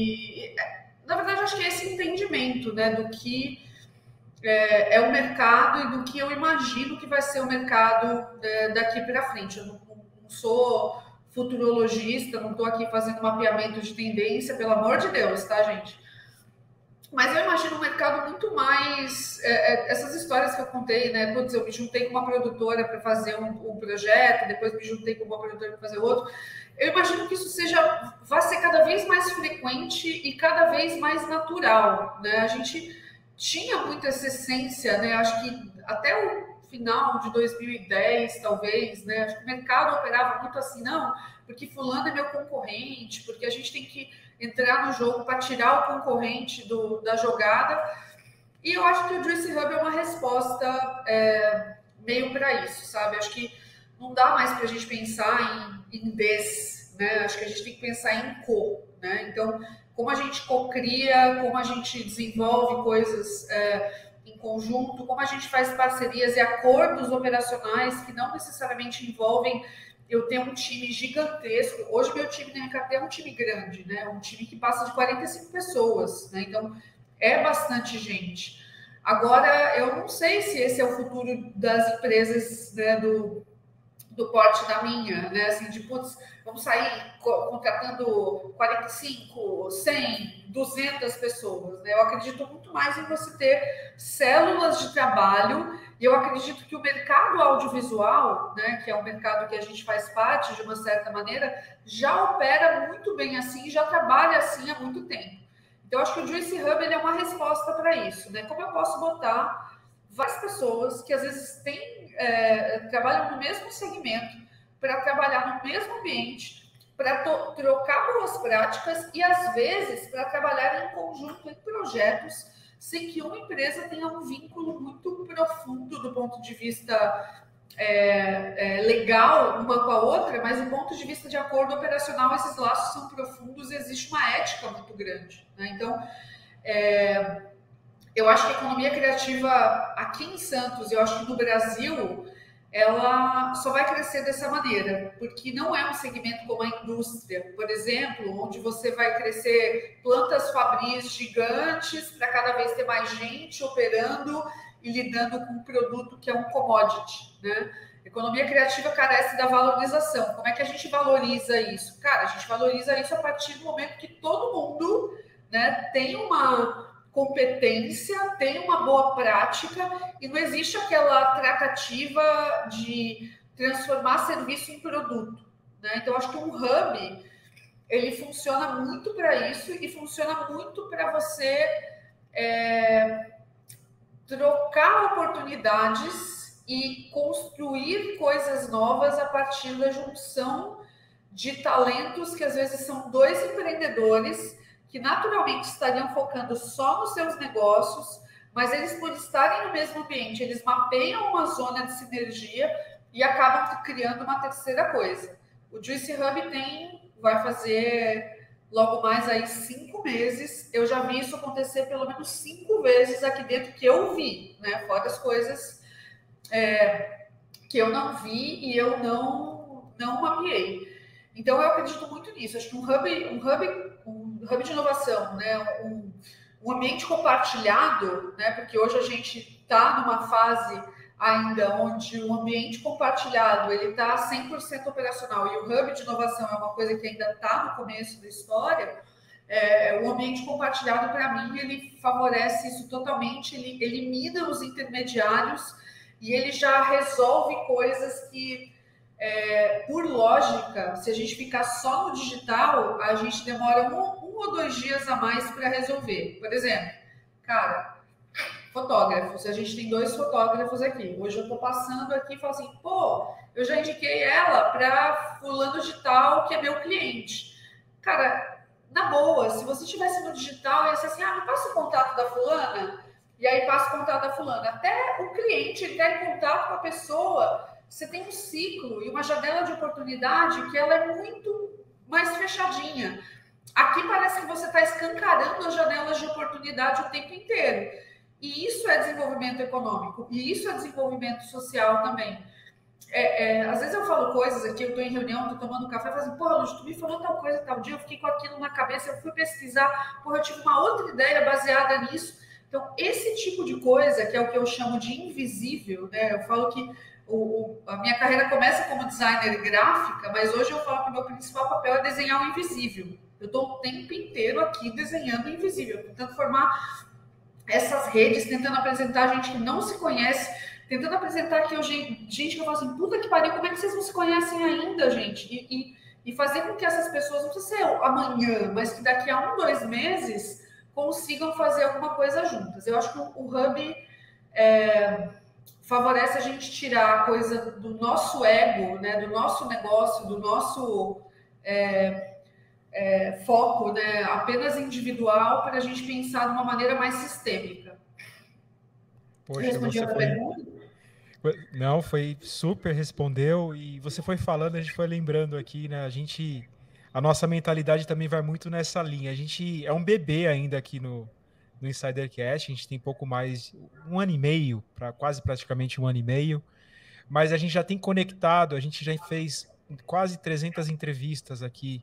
na verdade, acho que é esse entendimento, né, do que é o mercado e do que eu imagino que vai ser o mercado daqui para frente. Eu não sou futurologista, não estou aqui fazendo mapeamento de tendência, pelo amor de Deus, tá, gente? Mas eu imagino um mercado muito mais... essas histórias que eu contei, né? Putz, eu me juntei com uma produtora para fazer um projeto, depois me juntei com uma produtora para fazer outro. Eu imagino que isso vai ser cada vez mais frequente e cada vez mais natural, né? A gente tinha muito essa essência, né? Acho que até o final de 2010, talvez, né? Acho que o mercado operava muito assim, não, porque fulano é meu concorrente, porque a gente tem que entrar no jogo para tirar o concorrente da jogada. E eu acho que o Juicy Hub é uma resposta meio para isso, sabe? Acho que não dá mais para a gente pensar em des, né? Acho que a gente tem que pensar em co, né? Então, como a gente cocria, como a gente desenvolve coisas em conjunto, como a gente faz parcerias e acordos operacionais que não necessariamente envolvem eu ter um time gigantesco. Hoje meu time na MKT é um time grande, né? Um time que passa de 45 pessoas, né? Então, é bastante gente. Agora, eu não sei se esse é o futuro das empresas, né, do porte da minha, né? Assim, de putz, vamos sair contratando 45, 100, 200 pessoas, né? Eu acredito muito mais em você ter células de trabalho, e eu acredito que o mercado audiovisual, né, que é um mercado que a gente faz parte de uma certa maneira, já opera muito bem assim, já trabalha assim há muito tempo. Então, eu acho que o Juicy Hub ele é uma resposta para isso, né? Como eu posso botar várias pessoas que às vezes trabalham no mesmo segmento para trabalhar no mesmo ambiente, para trocar boas práticas e às vezes para trabalhar em conjunto em projetos sem que uma empresa tenha um vínculo muito profundo do ponto de vista legal uma com a outra, mas do ponto de vista de acordo operacional esses laços são profundos e existe uma ética muito grande, né? Então, eu acho que a economia criativa aqui em Santos, eu acho que no Brasil, ela só vai crescer dessa maneira, porque não é um segmento como a indústria, por exemplo, onde você vai crescer plantas fabris gigantes para cada vez ter mais gente operando e lidando com um produto que é um commodity, né? A economia criativa carece da valorização. Como é que a gente valoriza isso? Cara, a gente valoriza isso a partir do momento que todo mundo, né, tem uma competência, tem uma boa prática e não existe aquela tratativa de transformar serviço em produto, né? Então, acho que um hub, ele funciona muito para isso e funciona muito para você trocar oportunidades e construir coisas novas a partir da junção de talentos que às vezes são dois empreendedores que naturalmente estariam focando só nos seus negócios, mas eles, por estarem no mesmo ambiente, eles mapeiam uma zona de sinergia e acabam criando uma terceira coisa. O Juicy Hub vai fazer logo mais aí 5 meses. Eu já vi isso acontecer pelo menos 5 vezes aqui dentro que eu vi, né? Fora as coisas que eu não vi e eu não mapeei. Então, eu acredito muito nisso. Acho que um hub de inovação, né? Um ambiente compartilhado, né? Porque hoje a gente está numa fase ainda onde o ambiente compartilhado ele está 100% operacional e o hub de inovação é uma coisa que ainda está no começo da história. O ambiente compartilhado, para mim, ele favorece isso totalmente, ele elimina os intermediários e ele já resolve coisas que, por lógica, se a gente ficar só no digital, a gente demora um ou 2 dias a mais para resolver. Por exemplo, cara, fotógrafos, a gente tem 2 fotógrafos aqui. Hoje eu estou passando aqui e falo assim, eu já indiquei ela para fulano de tal, que é meu cliente. Cara, na boa, se você estivesse no digital, ia ser assim, me passa o contato da fulana, e aí passa o contato da fulana. Até o cliente ele está em contato com a pessoa, você tem um ciclo e uma janela de oportunidade que ela é muito mais fechadinha. Aqui parece que você está escancarando as janelas de oportunidade o tempo inteiro. E isso é desenvolvimento econômico, e isso é desenvolvimento social também. Às vezes eu falo coisas aqui, eu estou em reunião, estou tomando café, falo assim, Lúcio, tu me falou tal coisa, tal dia, eu fiquei com aquilo na cabeça, eu fui pesquisar, eu tive uma outra ideia baseada nisso. Então, esse tipo de coisa, que é o que eu chamo de invisível, né? Eu falo que a minha carreira começa como designer gráfica, mas hoje eu falo que o meu principal papel é desenhar o invisível. Eu estou o tempo inteiro aqui desenhando o invisível, tentando formar essas redes, tentando apresentar gente que não se conhece, tentando apresentar aqui gente que eu falo assim, puta que pariu, como é que vocês não se conhecem ainda, gente? E fazer com que essas pessoas, não precisa ser amanhã, mas que daqui a 1, 2 meses consigam fazer alguma coisa juntas. Eu acho que o Hub favorece a gente tirar a coisa do nosso ego, né, do nosso negócio, do nosso foco, né, apenas individual, para a gente pensar de uma maneira mais sistêmica. Poxa, respondi a pergunta? Não, foi super, respondeu, e você foi falando, a gente foi lembrando aqui, né? A nossa mentalidade também vai muito nessa linha. A gente é um bebê ainda aqui no Insidercast, a gente tem pouco mais, 1 ano e meio, quase praticamente 1 ano e meio, mas a gente já tem conectado, a gente já fez quase 300 entrevistas aqui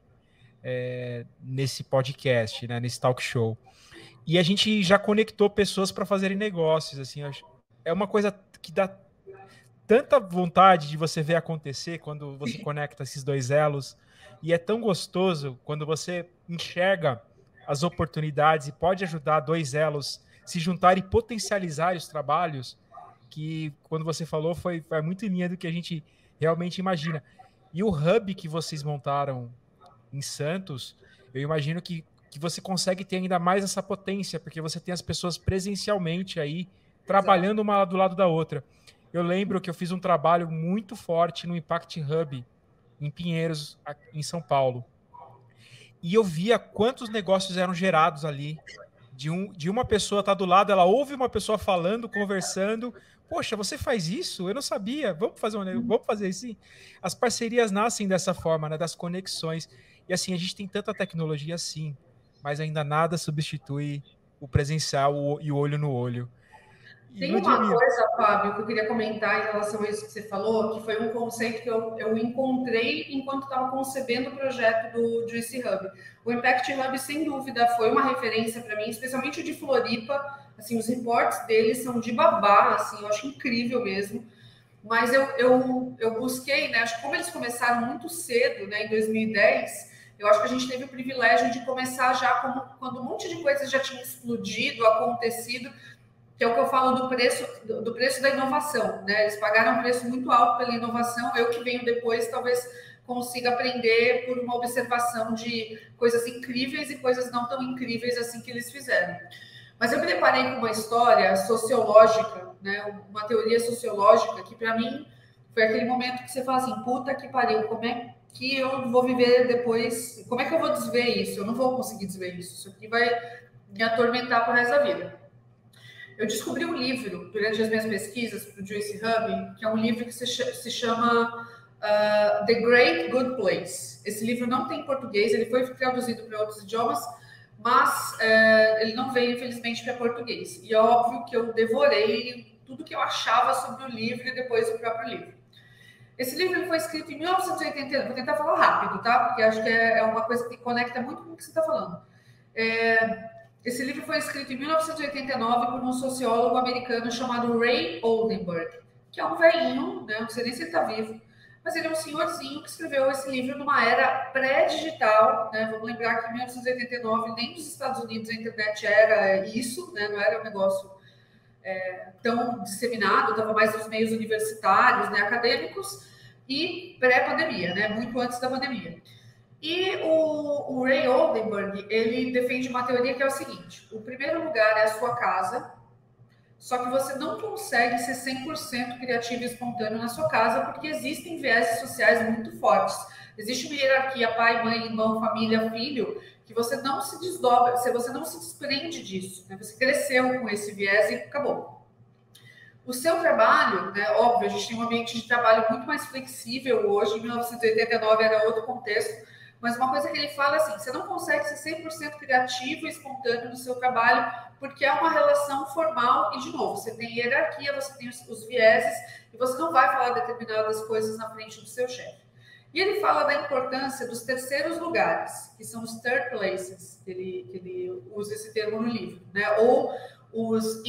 nesse podcast, né? Nesse talk show. E a gente já conectou pessoas para fazerem negócios, assim, é uma coisa que dá tanta vontade de você ver acontecer quando você conecta esses 2 elos, e é tão gostoso quando você enxerga as oportunidades e pode ajudar 2 elos se juntarem e potencializar os trabalhos, que quando você falou foi muito em linha do que a gente realmente imagina. E o hub que vocês montaram em Santos, eu imagino que você consegue ter ainda mais essa potência, porque você tem as pessoas presencialmente aí, trabalhando uma do lado da outra. Eu lembro que eu fiz um trabalho muito forte no Impact Hub, em Pinheiros, em São Paulo. E eu via quantos negócios eram gerados ali, de uma pessoa estar do lado, ela ouve uma pessoa falando, conversando, poxa, você faz isso? Eu não sabia, vamos fazer isso sim. As parcerias nascem dessa forma, né, das conexões. E assim, a gente tem tanta tecnologia sim, mas ainda nada substitui o presencial e o olho no olho. Tem uma coisa, Fábio, que eu queria comentar em relação a isso que você falou, que foi um conceito que eu encontrei enquanto estava concebendo o projeto do Juicy Hub. O Impact Hub, sem dúvida, foi uma referência para mim, especialmente o de Floripa. Assim, os reportes deles são de babá, assim, eu acho incrível mesmo. Mas eu busquei, né? Acho que como eles começaram muito cedo, né, em 2010, eu acho que a gente teve o privilégio de começar já quando um monte de coisas já tinha explodido, acontecido, que é o que eu falo do preço da inovação, né? Eles pagaram um preço muito alto pela inovação, eu que venho depois talvez consiga aprender por uma observação de coisas incríveis e coisas não tão incríveis assim que eles fizeram. Mas eu me deparei com uma história sociológica, né? Uma teoria sociológica que para mim foi aquele momento que você fala assim, puta que pariu, como é que eu vou viver depois? Como é que eu vou desver isso? Eu não vou conseguir desver isso. Isso aqui vai me atormentar pro resto da vida. Eu descobri um livro durante as minhas pesquisas para o Juice Hub, que é um livro que se chama The Great Good Place. Esse livro não tem em português, ele foi traduzido para outros idiomas, mas ele não veio, infelizmente, para português. E é óbvio que eu devorei tudo que eu achava sobre o livro e depois o próprio livro. Esse livro foi escrito em 1980, vou tentar falar rápido, tá? Porque acho que é uma coisa que conecta muito com o que você está falando. Esse livro foi escrito em 1989 por um sociólogo americano chamado Ray Oldenburg, que é um velhinho, né? Não sei nem se ele está vivo, mas ele é um senhorzinho que escreveu esse livro numa era pré-digital, né? Vamos lembrar que em 1989 nem nos Estados Unidos a internet era isso, né? Não era um negócio tão disseminado, estava mais nos meios universitários, né? Acadêmicos, e pré-pandemia, né? Muito antes da pandemia. E o Ray Oldenburg, ele defende uma teoria que é o seguinte: o primeiro lugar é a sua casa, só que você não consegue ser 100% criativo e espontâneo na sua casa, porque existem vieses sociais muito fortes. Existe uma hierarquia pai, mãe, irmão, família, filho, que você não se desdobra, você não se desprende disso, né? Você cresceu com esse viés e acabou. O seu trabalho, né, óbvio, a gente tem um ambiente de trabalho muito mais flexível hoje, em 1989 era outro contexto, mas uma coisa que ele fala é assim: você não consegue ser 100% criativo e espontâneo no seu trabalho, porque é uma relação formal e, de novo, você tem hierarquia, você tem os vieses, e você não vai falar determinadas coisas na frente do seu chefe. E ele fala da importância dos terceiros lugares, que são os third places, que ele usa esse termo no livro, né? Ou os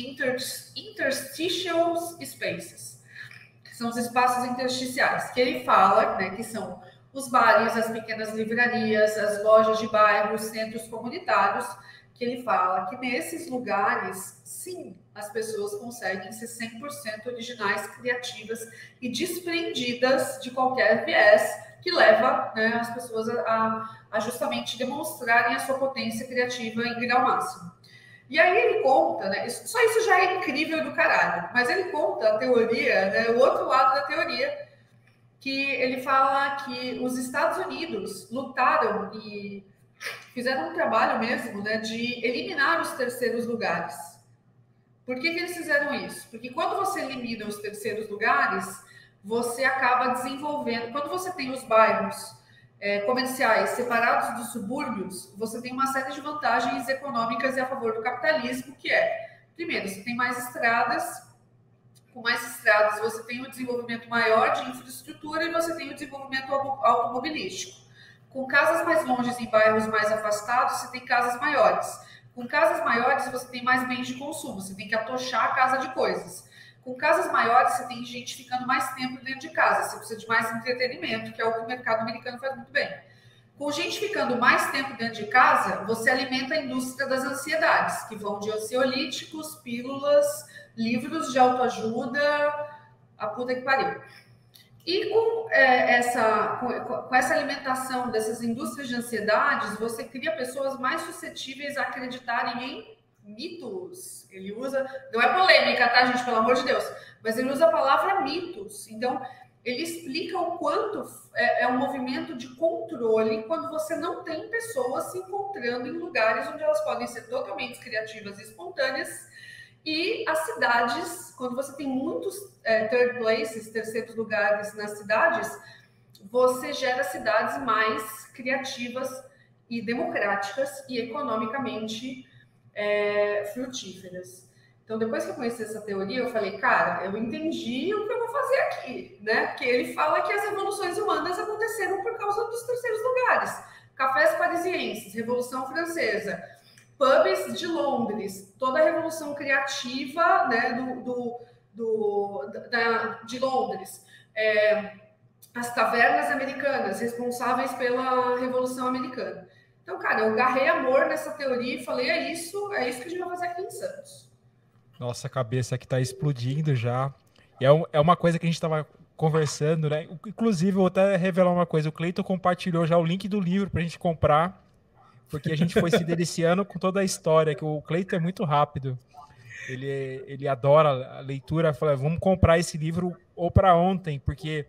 interstitial spaces, que são os espaços intersticiais, que ele fala, né, que são os bares, as pequenas livrarias, as lojas de bairro, os centros comunitários, que ele fala que nesses lugares, sim, as pessoas conseguem ser 100% originais, criativas e desprendidas de qualquer viés que leva, né, as pessoas a justamente demonstrarem a sua potência criativa em grau máximo. E aí ele conta, né, só isso já é incrível do caralho, mas ele conta a teoria, né, o outro lado da teoria, que ele fala que os Estados Unidos lutaram e fizeram um trabalho mesmo, né, de eliminar os terceiros lugares. Por que eles fizeram isso? Porque quando você elimina os terceiros lugares, você acaba desenvolvendo... Quando você tem os bairros comerciais separados dos subúrbios, você tem uma série de vantagens econômicas a favor do capitalismo, que é, primeiro, você tem mais estradas, com mais estradas você tem um desenvolvimento maior de infraestrutura e você tem o desenvolvimento automobilístico. Com casas mais longes em bairros mais afastados, você tem casas maiores. Com casas maiores, você tem mais bens de consumo, você tem que atochar a casa de coisas. Com casas maiores, você tem gente ficando mais tempo dentro de casa, você precisa de mais entretenimento, que é o que o mercado americano faz muito bem. Com gente ficando mais tempo dentro de casa, você alimenta a indústria das ansiedades, que vão de ansiolíticos, pílulas, livros de autoajuda, a puta que pariu. E com essa alimentação dessas indústrias de ansiedades, você cria pessoas mais suscetíveis a acreditarem em mitos. Ele usa, não é polêmica, tá, gente, pelo amor de Deus, mas ele usa a palavra mitos. Então, ele explica o quanto é um movimento de controle quando você não tem pessoas se encontrando em lugares onde elas podem ser totalmente criativas e espontâneas. E as cidades, quando você tem muitos third places, terceiros lugares nas cidades, você gera cidades mais criativas e democráticas e economicamente frutíferas. Então, depois que eu conheci essa teoria, eu falei, cara, eu entendi o que eu vou fazer aqui, né? Porque ele fala que as revoluções humanas aconteceram por causa dos terceiros lugares. Cafés parisienses, Revolução Francesa, pubs de Londres, toda a revolução criativa, né, de Londres, as tavernas americanas responsáveis pela Revolução Americana. Então, cara, eu agarrei amor nessa teoria e falei, é isso que a gente vai fazer aqui em Santos. Nossa, a cabeça aqui tá explodindo já. E é uma coisa que a gente estava conversando, né? Inclusive, eu vou até revelar uma coisa, o Cleiton compartilhou já o link do livro pra gente comprar, porque a gente foi se deliciando com toda a história, que o Cleiton é muito rápido. Ele adora a leitura. Falei, vamos comprar esse livro ou para ontem, porque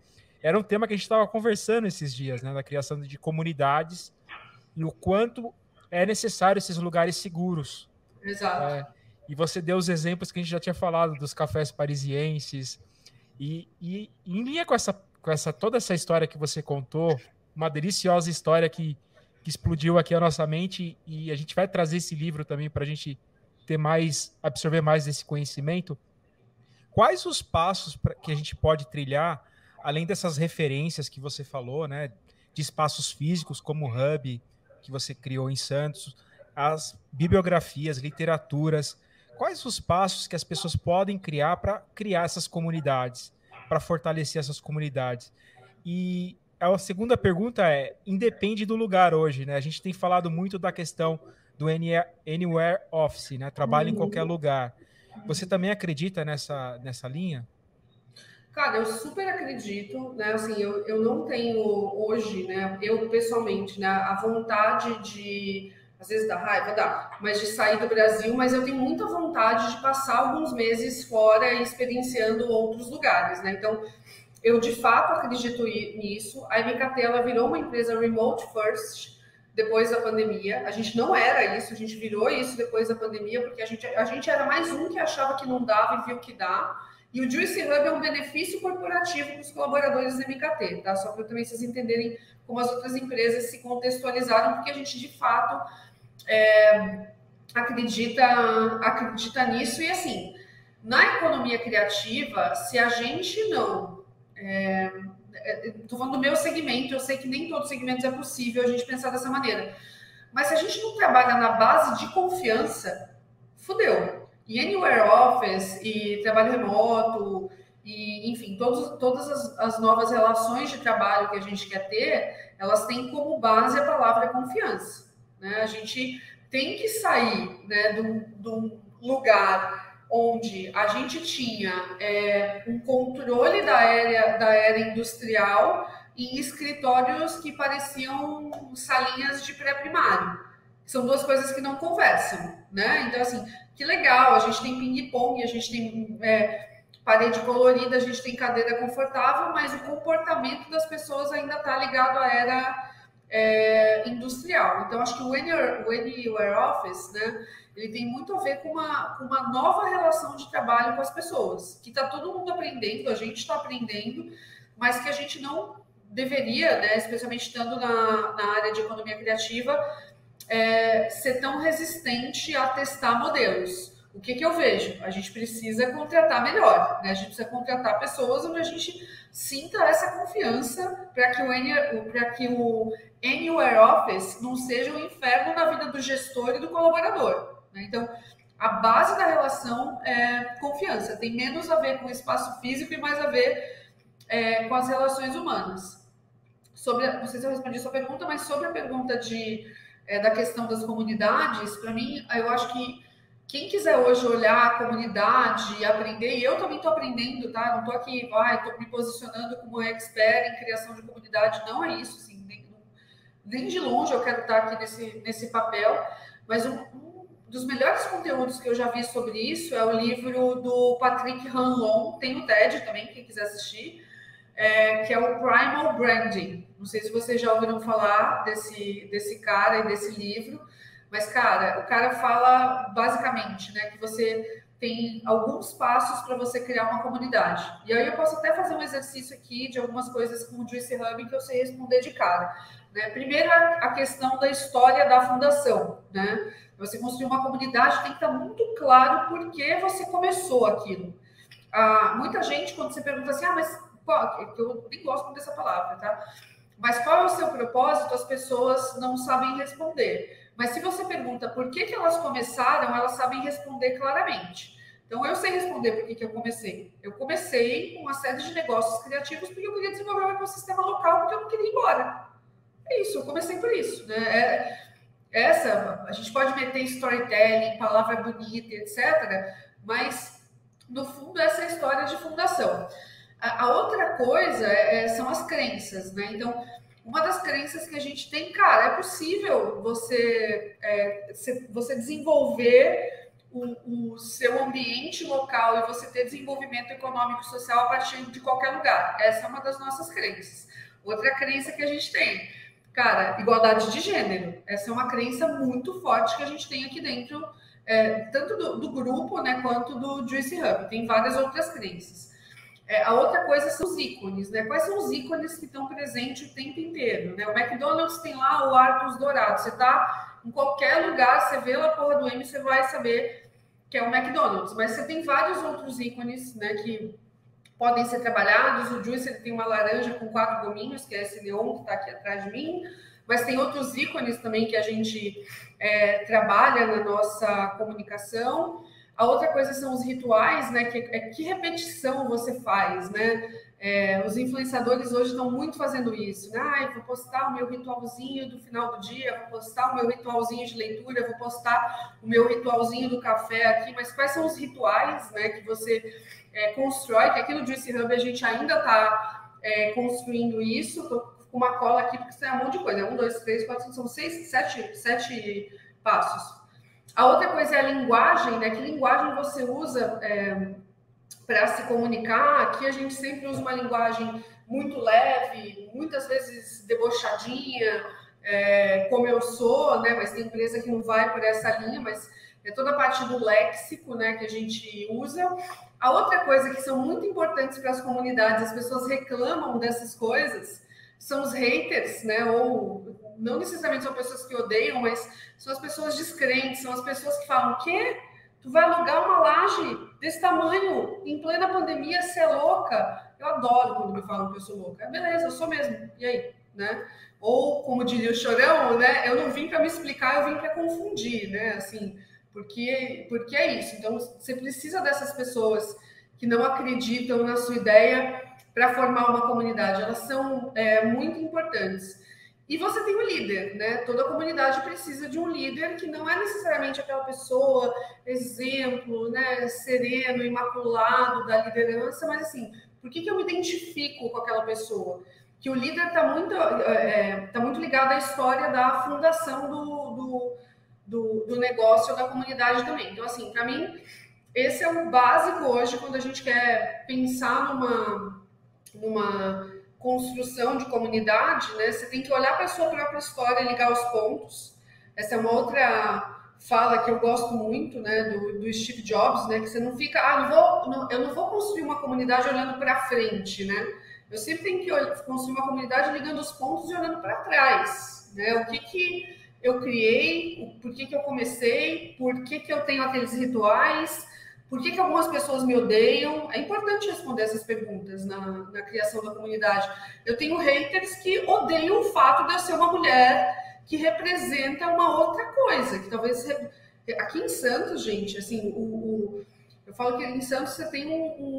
era um tema que a gente estava conversando esses dias, né, da criação de comunidades e o quanto é necessário esses lugares seguros. Exato. E você deu os exemplos que a gente já tinha falado dos cafés parisienses e em linha com toda essa história que você contou, uma deliciosa história que explodiu aqui a nossa mente, e a gente vai trazer esse livro também para a gente absorver mais desse conhecimento. Quais os passos que a gente pode trilhar, além dessas referências que você falou, né, de espaços físicos como o Hub, que você criou em Santos, as bibliografias, literaturas, quais os passos que as pessoas podem criar para criar essas comunidades, para fortalecer essas comunidades? E a segunda pergunta independe do lugar hoje, né? A gente tem falado muito da questão do Anywhere Office, né? Trabalho em qualquer lugar. Você também acredita nessa linha? Cara, eu super acredito, né? Assim, eu não tenho hoje, né? Eu pessoalmente, né? A vontade de, às vezes dá raiva, dá, mas de sair do Brasil, mas eu tenho muita vontade de passar alguns meses fora e experienciando outros lugares, né? Então, eu de fato acredito nisso. A MKT, ela virou uma empresa remote first depois da pandemia. A gente não era isso, a gente virou isso depois da pandemia, porque a gente era mais um que achava que não dava e viu que dá. E o Juicy Hub é um benefício corporativo para os colaboradores da MKT, tá? Só para também vocês entenderem como as outras empresas se contextualizaram, porque a gente, de fato, acredita nisso. E, assim, na economia criativa, se a gente não... Estou falando do meu segmento, eu sei que nem todos os segmentos é possível a gente pensar dessa maneira. Mas se a gente não trabalha na base de confiança, fudeu. E Anywhere Office, e trabalho remoto, e enfim, todas as novas relações de trabalho que a gente quer ter, elas têm como base a palavra confiança. Né? A gente tem que sair, né, de um lugar onde a gente tinha um controle da era industrial em escritórios que pareciam salinhas de pré-primário. São duas coisas que não conversam, né? Então, assim, que legal, a gente tem ping-pong, a gente tem parede colorida, a gente tem cadeira confortável, mas o comportamento das pessoas ainda está ligado à era industrial. Então, acho que o Anywhere Office, né, ele tem muito a ver com uma nova relação de trabalho com as pessoas, que está todo mundo aprendendo, a gente está aprendendo, mas que a gente não deveria, né, especialmente estando na área de economia criativa, ser tão resistente a testar modelos. O que eu vejo? A gente precisa contratar melhor, né? A gente precisa contratar pessoas onde a gente sinta essa confiança para que o Anywhere Office não seja um inferno na vida do gestor e do colaborador, né? Então, a base da relação é confiança. Tem menos a ver com o espaço físico e mais a ver com as relações humanas. Não sei se eu respondi a sua pergunta, mas sobre a pergunta da questão das comunidades, para mim, eu acho que quem quiser hoje olhar a comunidade e aprender, e eu também estou aprendendo, tá? Não estou aqui, estou me posicionando como expert em criação de comunidade, não é isso, assim, nem de longe eu quero estar aqui nesse papel, mas um dos melhores conteúdos que eu já vi sobre isso é o livro do Patrick Hanlon, tem o TED também, quem quiser assistir, que é o Primal Branding. Não sei se vocês já ouviram falar desse cara e desse livro, mas, cara, o cara fala basicamente, né, que você tem alguns passos para você criar uma comunidade. E aí eu posso até fazer um exercício aqui de algumas coisas com o Juicy Hub que eu sei responder de cara. Né? Primeiro, a questão da história da fundação. Né? Você construir uma comunidade tem que estar muito claro por que você começou aquilo. Muita gente, quando você pergunta assim, mas eu nem gosto muito dessa palavra, tá? Mas qual é o seu propósito? As pessoas não sabem responder. Mas se você pergunta por que elas começaram, elas sabem responder claramente. Então, eu sei responder por que eu comecei. Eu comecei com uma série de negócios criativos porque eu queria desenvolver um ecossistema local, porque eu não queria ir embora. É isso, eu comecei por isso. Né? A gente pode meter storytelling, palavra bonita, etc. Mas, no fundo, essa é a história de fundação. A outra coisa são as crenças, né? Então, uma das crenças que a gente tem, cara, é possível você desenvolver o seu ambiente local e você ter desenvolvimento econômico e social a partir de qualquer lugar. Essa é uma das nossas crenças. Outra crença que a gente tem, cara, igualdade de gênero. Essa é uma crença muito forte que a gente tem aqui dentro, tanto do grupo, né, quanto do Juicy Hub. Tem várias outras crenças. A outra coisa são os ícones, né? Quais são os ícones que estão presentes o tempo inteiro, né? O McDonald's tem lá o Arthur Dourado. Você tá em qualquer lugar, você vê lá a porra do M, você vai saber que é o McDonald's. Mas você tem vários outros ícones, né, que podem ser trabalhados. O Juice, ele tem uma laranja com 4 gominhos, que é esse neon que está aqui atrás de mim. Mas tem outros ícones também que a gente trabalha na nossa comunicação. A outra coisa são os rituais, né? Que repetição você faz, né? Os influenciadores hoje estão muito fazendo isso, né? Vou postar o meu ritualzinho do final do dia, vou postar o meu ritualzinho de leitura, vou postar o meu ritualzinho do café aqui, mas quais são os rituais, né, que você constrói? Que aqui no Juicy Hub a gente ainda está construindo isso. Tô com uma cola aqui, porque isso é um monte de coisa. 1, 2, 3, 4, 5, são 6, 7 passos. A outra coisa é a linguagem, né? Que linguagem você usa para se comunicar? Aqui a gente sempre usa uma linguagem muito leve, muitas vezes debochadinha, como eu sou, né? Mas tem empresa que não vai por essa linha, mas é toda a parte do léxico, né, que a gente usa. A outra coisa que são muito importantes para as comunidades, as pessoas reclamam dessas coisas, são os haters, né? Ou não necessariamente são pessoas que odeiam, mas são as pessoas descrentes, são as pessoas que falam: o quê? Tu vai alugar uma laje desse tamanho em plena pandemia? Você é louca? Eu adoro quando me falam que eu sou louca. Beleza, eu sou mesmo. E aí? Né? Ou, como diria o Chorão, né? Eu não vim para me explicar, eu vim para confundir, né? Assim, porque é isso. Então, você precisa dessas pessoas que não acreditam na sua ideia para formar uma comunidade. Elas são muito importantes. E você tem um líder, né? Toda comunidade precisa de um líder que não é necessariamente aquela pessoa, exemplo, né? Sereno, imaculado da liderança, mas assim, por que eu me identifico com aquela pessoa? Que o líder está muito ligado à história da fundação do negócio, da comunidade também. Então, assim, para mim, esse é o básico hoje quando a gente quer pensar numa construção de comunidade, né? Você tem que olhar para a sua própria história e ligar os pontos. Essa é uma outra fala que eu gosto muito, né, do Steve Jobs, né, que você não fica, eu não vou construir uma comunidade olhando para frente, né? Eu sempre tenho que construir uma comunidade ligando os pontos e olhando para trás, né? O que eu criei, por que eu comecei, por que eu tenho aqueles rituais, por que algumas pessoas me odeiam? É importante responder essas perguntas na criação da comunidade. Eu tenho haters que odeiam o fato de eu ser uma mulher que representa uma outra coisa, que talvez... Aqui em Santos, gente, assim, eu falo que em Santos você tem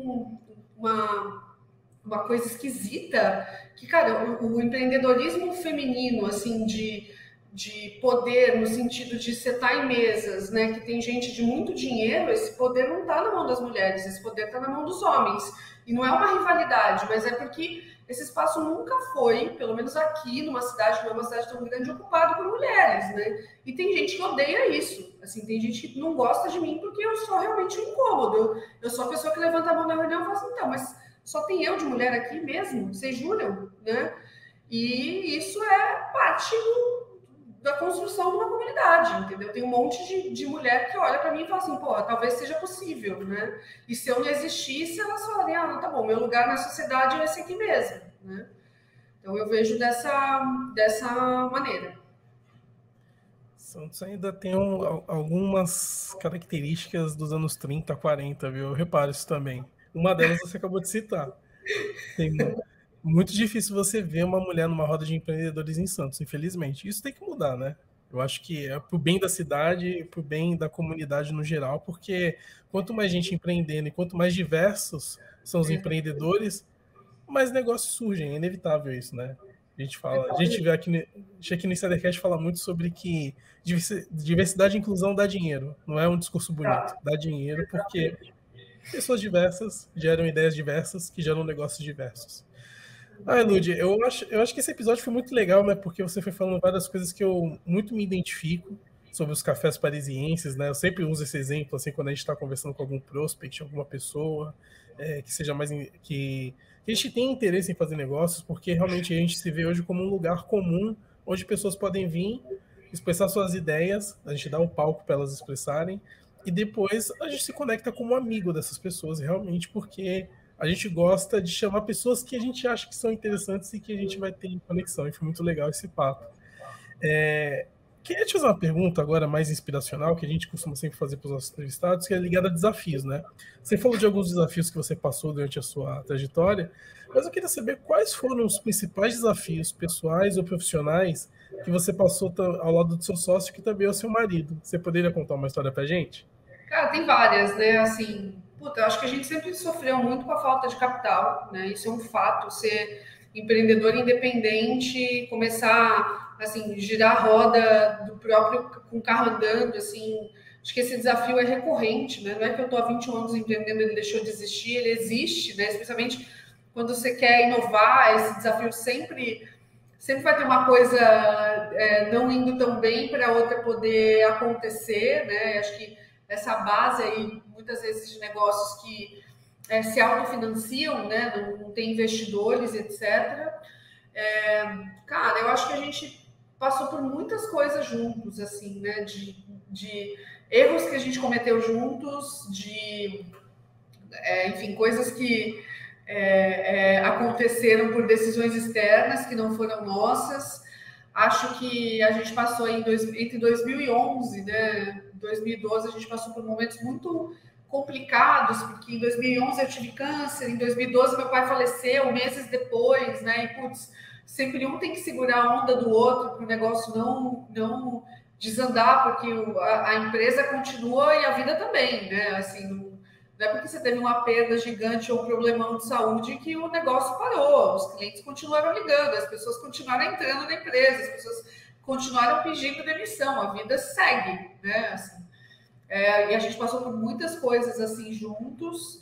uma coisa esquisita, que, cara, o empreendedorismo feminino, assim, de poder, no sentido de setar em mesas, né, que tem gente de muito dinheiro, esse poder não está na mão das mulheres, esse poder está na mão dos homens. E não é uma rivalidade, mas é porque esse espaço nunca foi, pelo menos aqui, numa cidade, não é uma cidade tão grande, ocupado por mulheres, né? E tem gente que odeia isso. Assim, tem gente que não gosta de mim porque eu sou realmente um incômodo. Eu sou a pessoa que levanta a mão na reunião e fala assim, então, mas só tem eu de mulher aqui mesmo? Vocês juram? Né? E isso é parte da construção de uma comunidade, entendeu? Tem um monte de mulher que olha para mim e fala assim, pô, talvez seja possível, né? E se eu não existisse, elas falariam, não, tá bom, meu lugar na sociedade é esse aqui mesmo, né? Então eu vejo dessa maneira. Santos ainda tem algumas características dos anos 30, 40, viu? Eu reparo isso também. Uma delas você acabou de citar. Muito difícil você ver uma mulher numa roda de empreendedores em Santos, infelizmente. Isso tem que mudar, né? Eu acho que é pro bem da cidade, pro bem da comunidade no geral, porque quanto mais gente empreendendo e quanto mais diversos são os empreendedores, mais negócios surgem. É inevitável isso, né? A gente vê aqui no Insidercast fala muito sobre que diversidade e inclusão dá dinheiro. Não é um discurso bonito. Dá dinheiro porque pessoas diversas geram ideias diversas que geram negócios diversos. Lud, eu acho que esse episódio foi muito legal, né? Porque você foi falando várias coisas que eu muito me identifico. sobre os cafés parisienses, né? Eu sempre uso esse exemplo, assim, quando a gente está conversando com algum prospect, alguma pessoa que seja mais... que a gente tem interesse em fazer negócios, porque realmente a gente se vê hoje como um lugar comum, onde pessoas podem vir, expressar suas ideias, a gente dá um palco para elas expressarem, e depois a gente se conecta como amigo dessas pessoas, realmente, porque a gente gosta de chamar pessoas que a gente acha que são interessantes e que a gente vai ter conexão, e foi muito legal esse papo. Queria te fazer uma pergunta agora mais inspiracional, que a gente costuma sempre fazer para os nossos entrevistados, que é ligada a desafios, né? Você falou de alguns desafios que você passou durante a sua trajetória, mas eu queria saber quais foram os principais desafios pessoais ou profissionais que você passou ao lado do seu sócio, que também é o seu marido. Você poderia contar uma história para a gente? Cara, tem várias, né? Assim, puta, eu acho que a gente sempre sofreu muito com a falta de capital, né? Isso é um fato. Ser empreendedor independente, começar, assim, girar a roda do próprio com o carro andando, assim, acho que esse desafio é recorrente, né? Não é que eu tô há 21 anos empreendendo, ele deixou de existir, ele existe, né? Especialmente quando você quer inovar, esse desafio sempre vai ter uma coisa não indo tão bem para outra poder acontecer, né? Acho que essa base aí, muitas vezes, de negócios que se autofinanciam, né? Não tem investidores, etc. Cara, eu acho que a gente passou por muitas coisas juntos, assim, né? De erros que a gente cometeu juntos, enfim, coisas que aconteceram por decisões externas que não foram nossas. Acho que a gente passou entre 2011, né, 2012, a gente passou por momentos muito complicados, porque em 2011 eu tive câncer, em 2012 meu pai faleceu, meses depois, né, e putz, sempre um tem que segurar a onda do outro para o negócio não desandar, porque a empresa continua e a vida também, né, assim, não é porque você teve uma perda gigante ou um problemão de saúde que o negócio parou. Os clientes continuaram ligando, as pessoas continuaram entrando na empresa, as pessoas continuaram pedindo demissão, a vida segue, né? Assim, e a gente passou por muitas coisas assim juntos.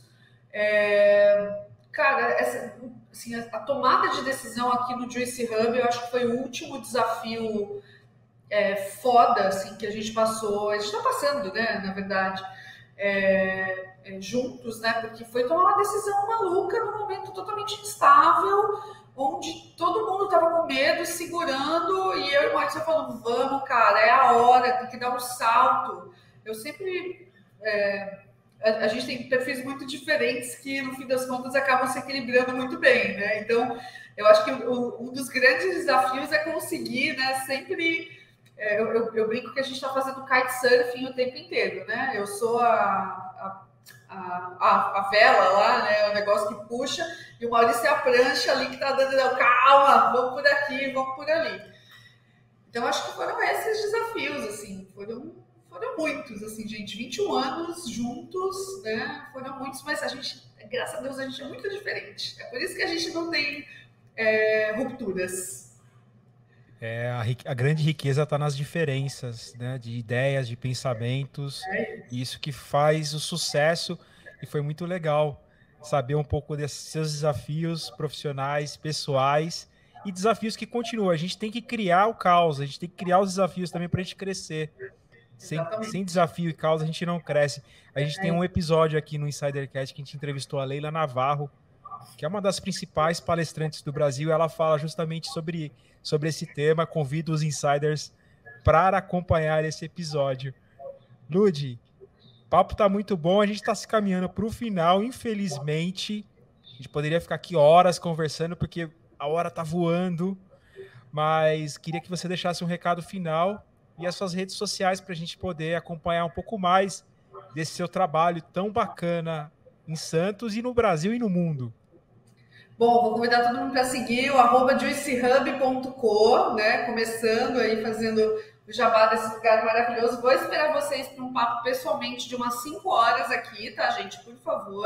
Cara, assim, a tomada de decisão aqui no Juicy Hub, eu acho que foi o último desafio foda assim, que a gente passou. A gente está passando, né? Na verdade. Juntos, né? Porque foi tomar uma decisão maluca num momento totalmente instável, onde todo mundo estava com medo, segurando, e eu e o Márcio falando, vamos, cara, é a hora, tem que dar um salto. Eu sempre... a gente tem perfis muito diferentes que, no fim das contas, acabam se equilibrando muito bem, né? Então, eu acho que um dos grandes desafios é conseguir, né, sempre... Eu brinco que a gente está fazendo kitesurfing o tempo inteiro, né? Eu sou a vela lá, né? O negócio que puxa, e o Maurício é a prancha ali que está dando, calma, vamos por aqui, vamos por ali. Então, acho que foram esses desafios, assim, foram muitos, assim, gente, 21 anos juntos, né? Foram muitos, mas a gente, graças a Deus, a gente é muito diferente. É por isso que a gente não tem rupturas. A grande riqueza está nas diferenças, né, de ideias, de pensamentos, e isso que faz o sucesso, e foi muito legal saber um pouco desses seus desafios profissionais, pessoais, e desafios que continuam. A gente tem que criar o caos, a gente tem que criar os desafios também para a gente crescer. Sem desafio e causa, a gente não cresce. A gente tem um episódio aqui no Insidercast que a gente entrevistou a Leila Navarro, que é uma das principais palestrantes do Brasil. Ela fala justamente sobre esse tema. Convido os insiders para acompanhar esse episódio. Lud, o papo tá muito bom. A gente está se caminhando para o final, infelizmente. A gente poderia ficar aqui horas conversando, porque a hora tá voando. Mas queria que você deixasse um recado final e as suas redes sociais para a gente poder acompanhar um pouco mais desse seu trabalho tão bacana em Santos e no Brasil e no mundo. Bom, vou convidar todo mundo para seguir o @juicyhub.co, né? Começando aí, fazendo o jabá desse lugar maravilhoso. Vou esperar vocês para um papo pessoalmente de umas 5 horas aqui, tá, gente? Por favor.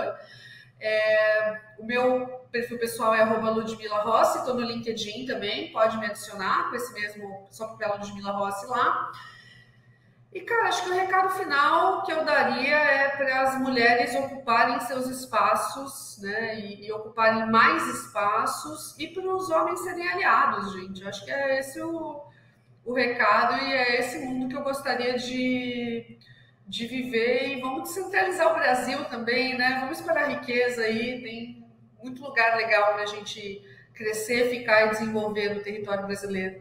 O meu perfil pessoal é @Ludmila Rossi, estou no LinkedIn também, pode me adicionar com esse mesmo, só pela Ludmila Rossi lá. E, cara, acho que o recado final que eu daria é para as mulheres ocuparem seus espaços, né, e ocuparem mais espaços, e para os homens serem aliados, gente. Eu acho que é esse o o recado, e é esse mundo que eu gostaria de viver. E vamos descentralizar o Brasil também, né? Vamos espalhar riqueza aí, tem muito lugar legal para a gente crescer, ficar e desenvolver no território brasileiro.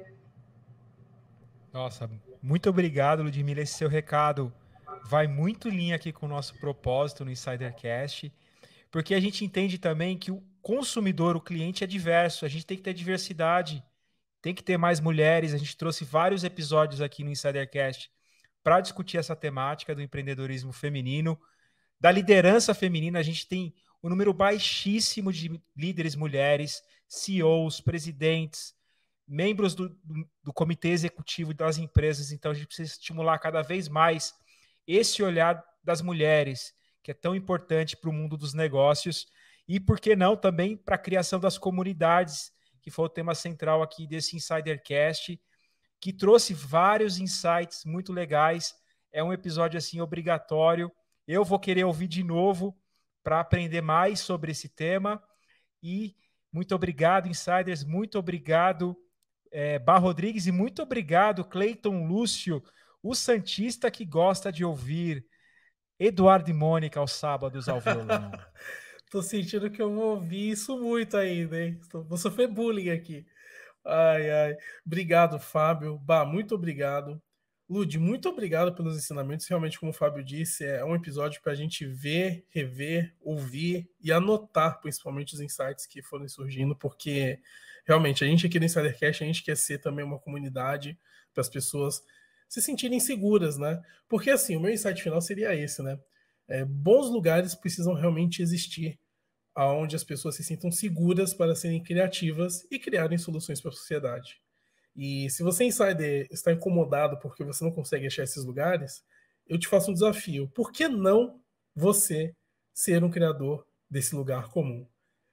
Nossa, muito obrigado, Ludmila. Esse seu recado vai muito em linha aqui com o nosso propósito no Insidercast, porque a gente entende também que o consumidor, o cliente é diverso, a gente tem que ter diversidade, tem que ter mais mulheres. A gente trouxe vários episódios aqui no Insidercast para discutir essa temática do empreendedorismo feminino, da liderança feminina. A gente tem um número baixíssimo de líderes mulheres, CEOs, presidentes, membros do comitê executivo das empresas. Então, a gente precisa estimular cada vez mais esse olhar das mulheres, que é tão importante para o mundo dos negócios, e, por que não, também para a criação das comunidades, que foi o tema central aqui desse Insidercast, que trouxe vários insights muito legais. É um episódio assim obrigatório. Eu vou querer ouvir de novo para aprender mais sobre esse tema. E muito obrigado, Insiders, muito obrigado, Bar Rodrigues, e muito obrigado, Cleiton Lúcio, o santista que gosta de ouvir Eduardo e Mônica aos sábados ao violão. Tô sentindo que eu vou ouvir isso muito ainda, hein? Vou sofrer bullying aqui. Ai, ai. Obrigado, Fábio. Bah, muito obrigado. Lud, muito obrigado pelos ensinamentos. Realmente, como o Fábio disse, é um episódio para a gente ver, rever, ouvir e anotar, principalmente, os insights que foram surgindo, porque realmente a gente aqui no Insidercast, a gente quer ser também uma comunidade para as pessoas se sentirem seguras, né? Porque assim, o meu insight final seria esse, né? Bons lugares precisam realmente existir, onde as pessoas se sintam seguras para serem criativas e criarem soluções para a sociedade. E se você, insider, está incomodado porque você não consegue achar esses lugares, eu te faço um desafio. Por que não você ser um criador desse lugar comum?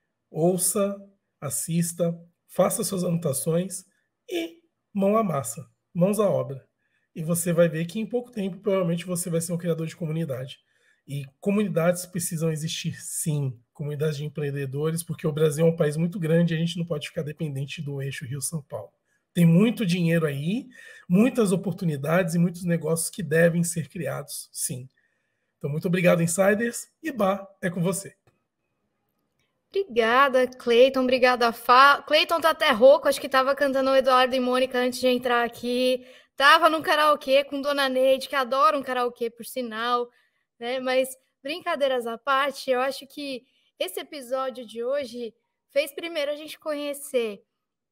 Ouça, assista, faça suas anotações e mão à massa, mãos à obra. E você vai ver que em pouco tempo, provavelmente, você vai ser um criador de comunidade. E comunidades precisam existir, sim, comunidades de empreendedores, porque o Brasil é um país muito grande e a gente não pode ficar dependente do eixo Rio-São Paulo. Tem muito dinheiro aí, muitas oportunidades e muitos negócios que devem ser criados, sim. Então, muito obrigado, Insiders, e Bah, é com você. Obrigada, Cleiton. Obrigada, Cleiton tá até rouco, acho que tava cantando o Eduardo e Mônica antes de entrar aqui. Tava num karaokê com Dona Neide, que adora um karaokê, por sinal, né? Mas, brincadeiras à parte, eu acho que esse episódio de hoje fez primeiro a gente conhecer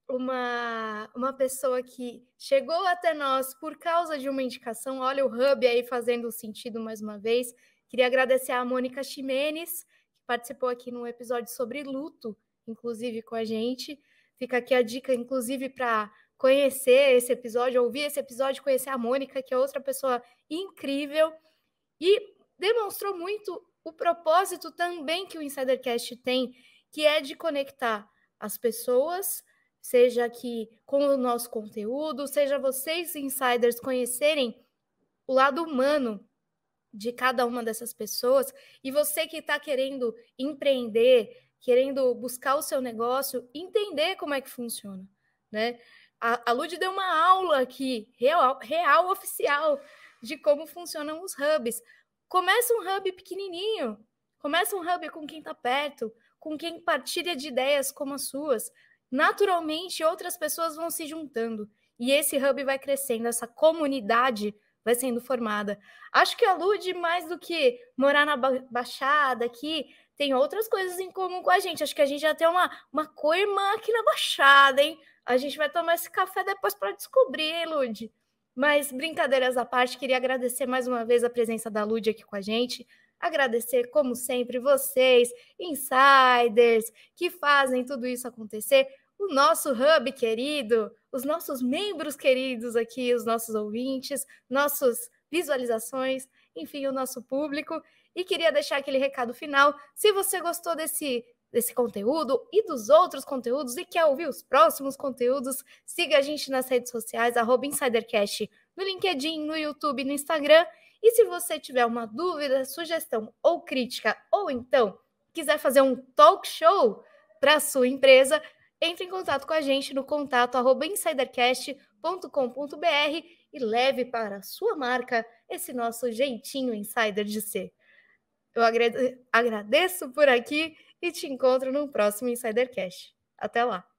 uma pessoa que chegou até nós por causa de uma indicação. Olha o Hub aí fazendo sentido mais uma vez. Queria agradecer a Mônica Ximenes, que participou aqui no episódio sobre luto, inclusive com a gente. Fica aqui a dica, inclusive, para conhecer esse episódio, ouvir esse episódio, conhecer a Mônica, que é outra pessoa incrível. E demonstrou muito o propósito também que o Insidercast tem, que é de conectar as pessoas, seja aqui com o nosso conteúdo, seja vocês, insiders, conhecerem o lado humano de cada uma dessas pessoas, e você que está querendo empreender, querendo buscar o seu negócio, entender como é que funciona, né? A Lud deu uma aula aqui, real, oficial, de como funcionam os hubs. Começa um hub pequenininho, começa um hub com quem está perto, com quem partilha de ideias como as suas. Naturalmente, outras pessoas vão se juntando e esse hub vai crescendo, essa comunidade vai sendo formada. Acho que a Lud, mais do que morar na Baixada aqui, tem outras coisas em comum com a gente. Acho que a gente já tem uma co-irmã aqui na Baixada, hein? A gente vai tomar esse café depois para descobrir, hein, Lud? Mas, brincadeiras à parte, queria agradecer mais uma vez a presença da Lud aqui com a gente. Agradecer, como sempre, vocês, insiders, que fazem tudo isso acontecer. O nosso hub querido, os nossos membros queridos aqui, os nossos ouvintes, nossas visualizações, enfim, o nosso público. E queria deixar aquele recado final. Se você gostou desse conteúdo e dos outros conteúdos e quer ouvir os próximos conteúdos, siga a gente nas redes sociais, @InsiderCast, no LinkedIn, no YouTube, no Instagram. E se você tiver uma dúvida, sugestão ou crítica, ou então quiser fazer um talk show para a sua empresa, entre em contato com a gente no contato @insidercast.com.br. e leve para a sua marca esse nosso jeitinho insider de ser. Eu agradeço por aqui e te encontro no próximo Insidercast. Até lá!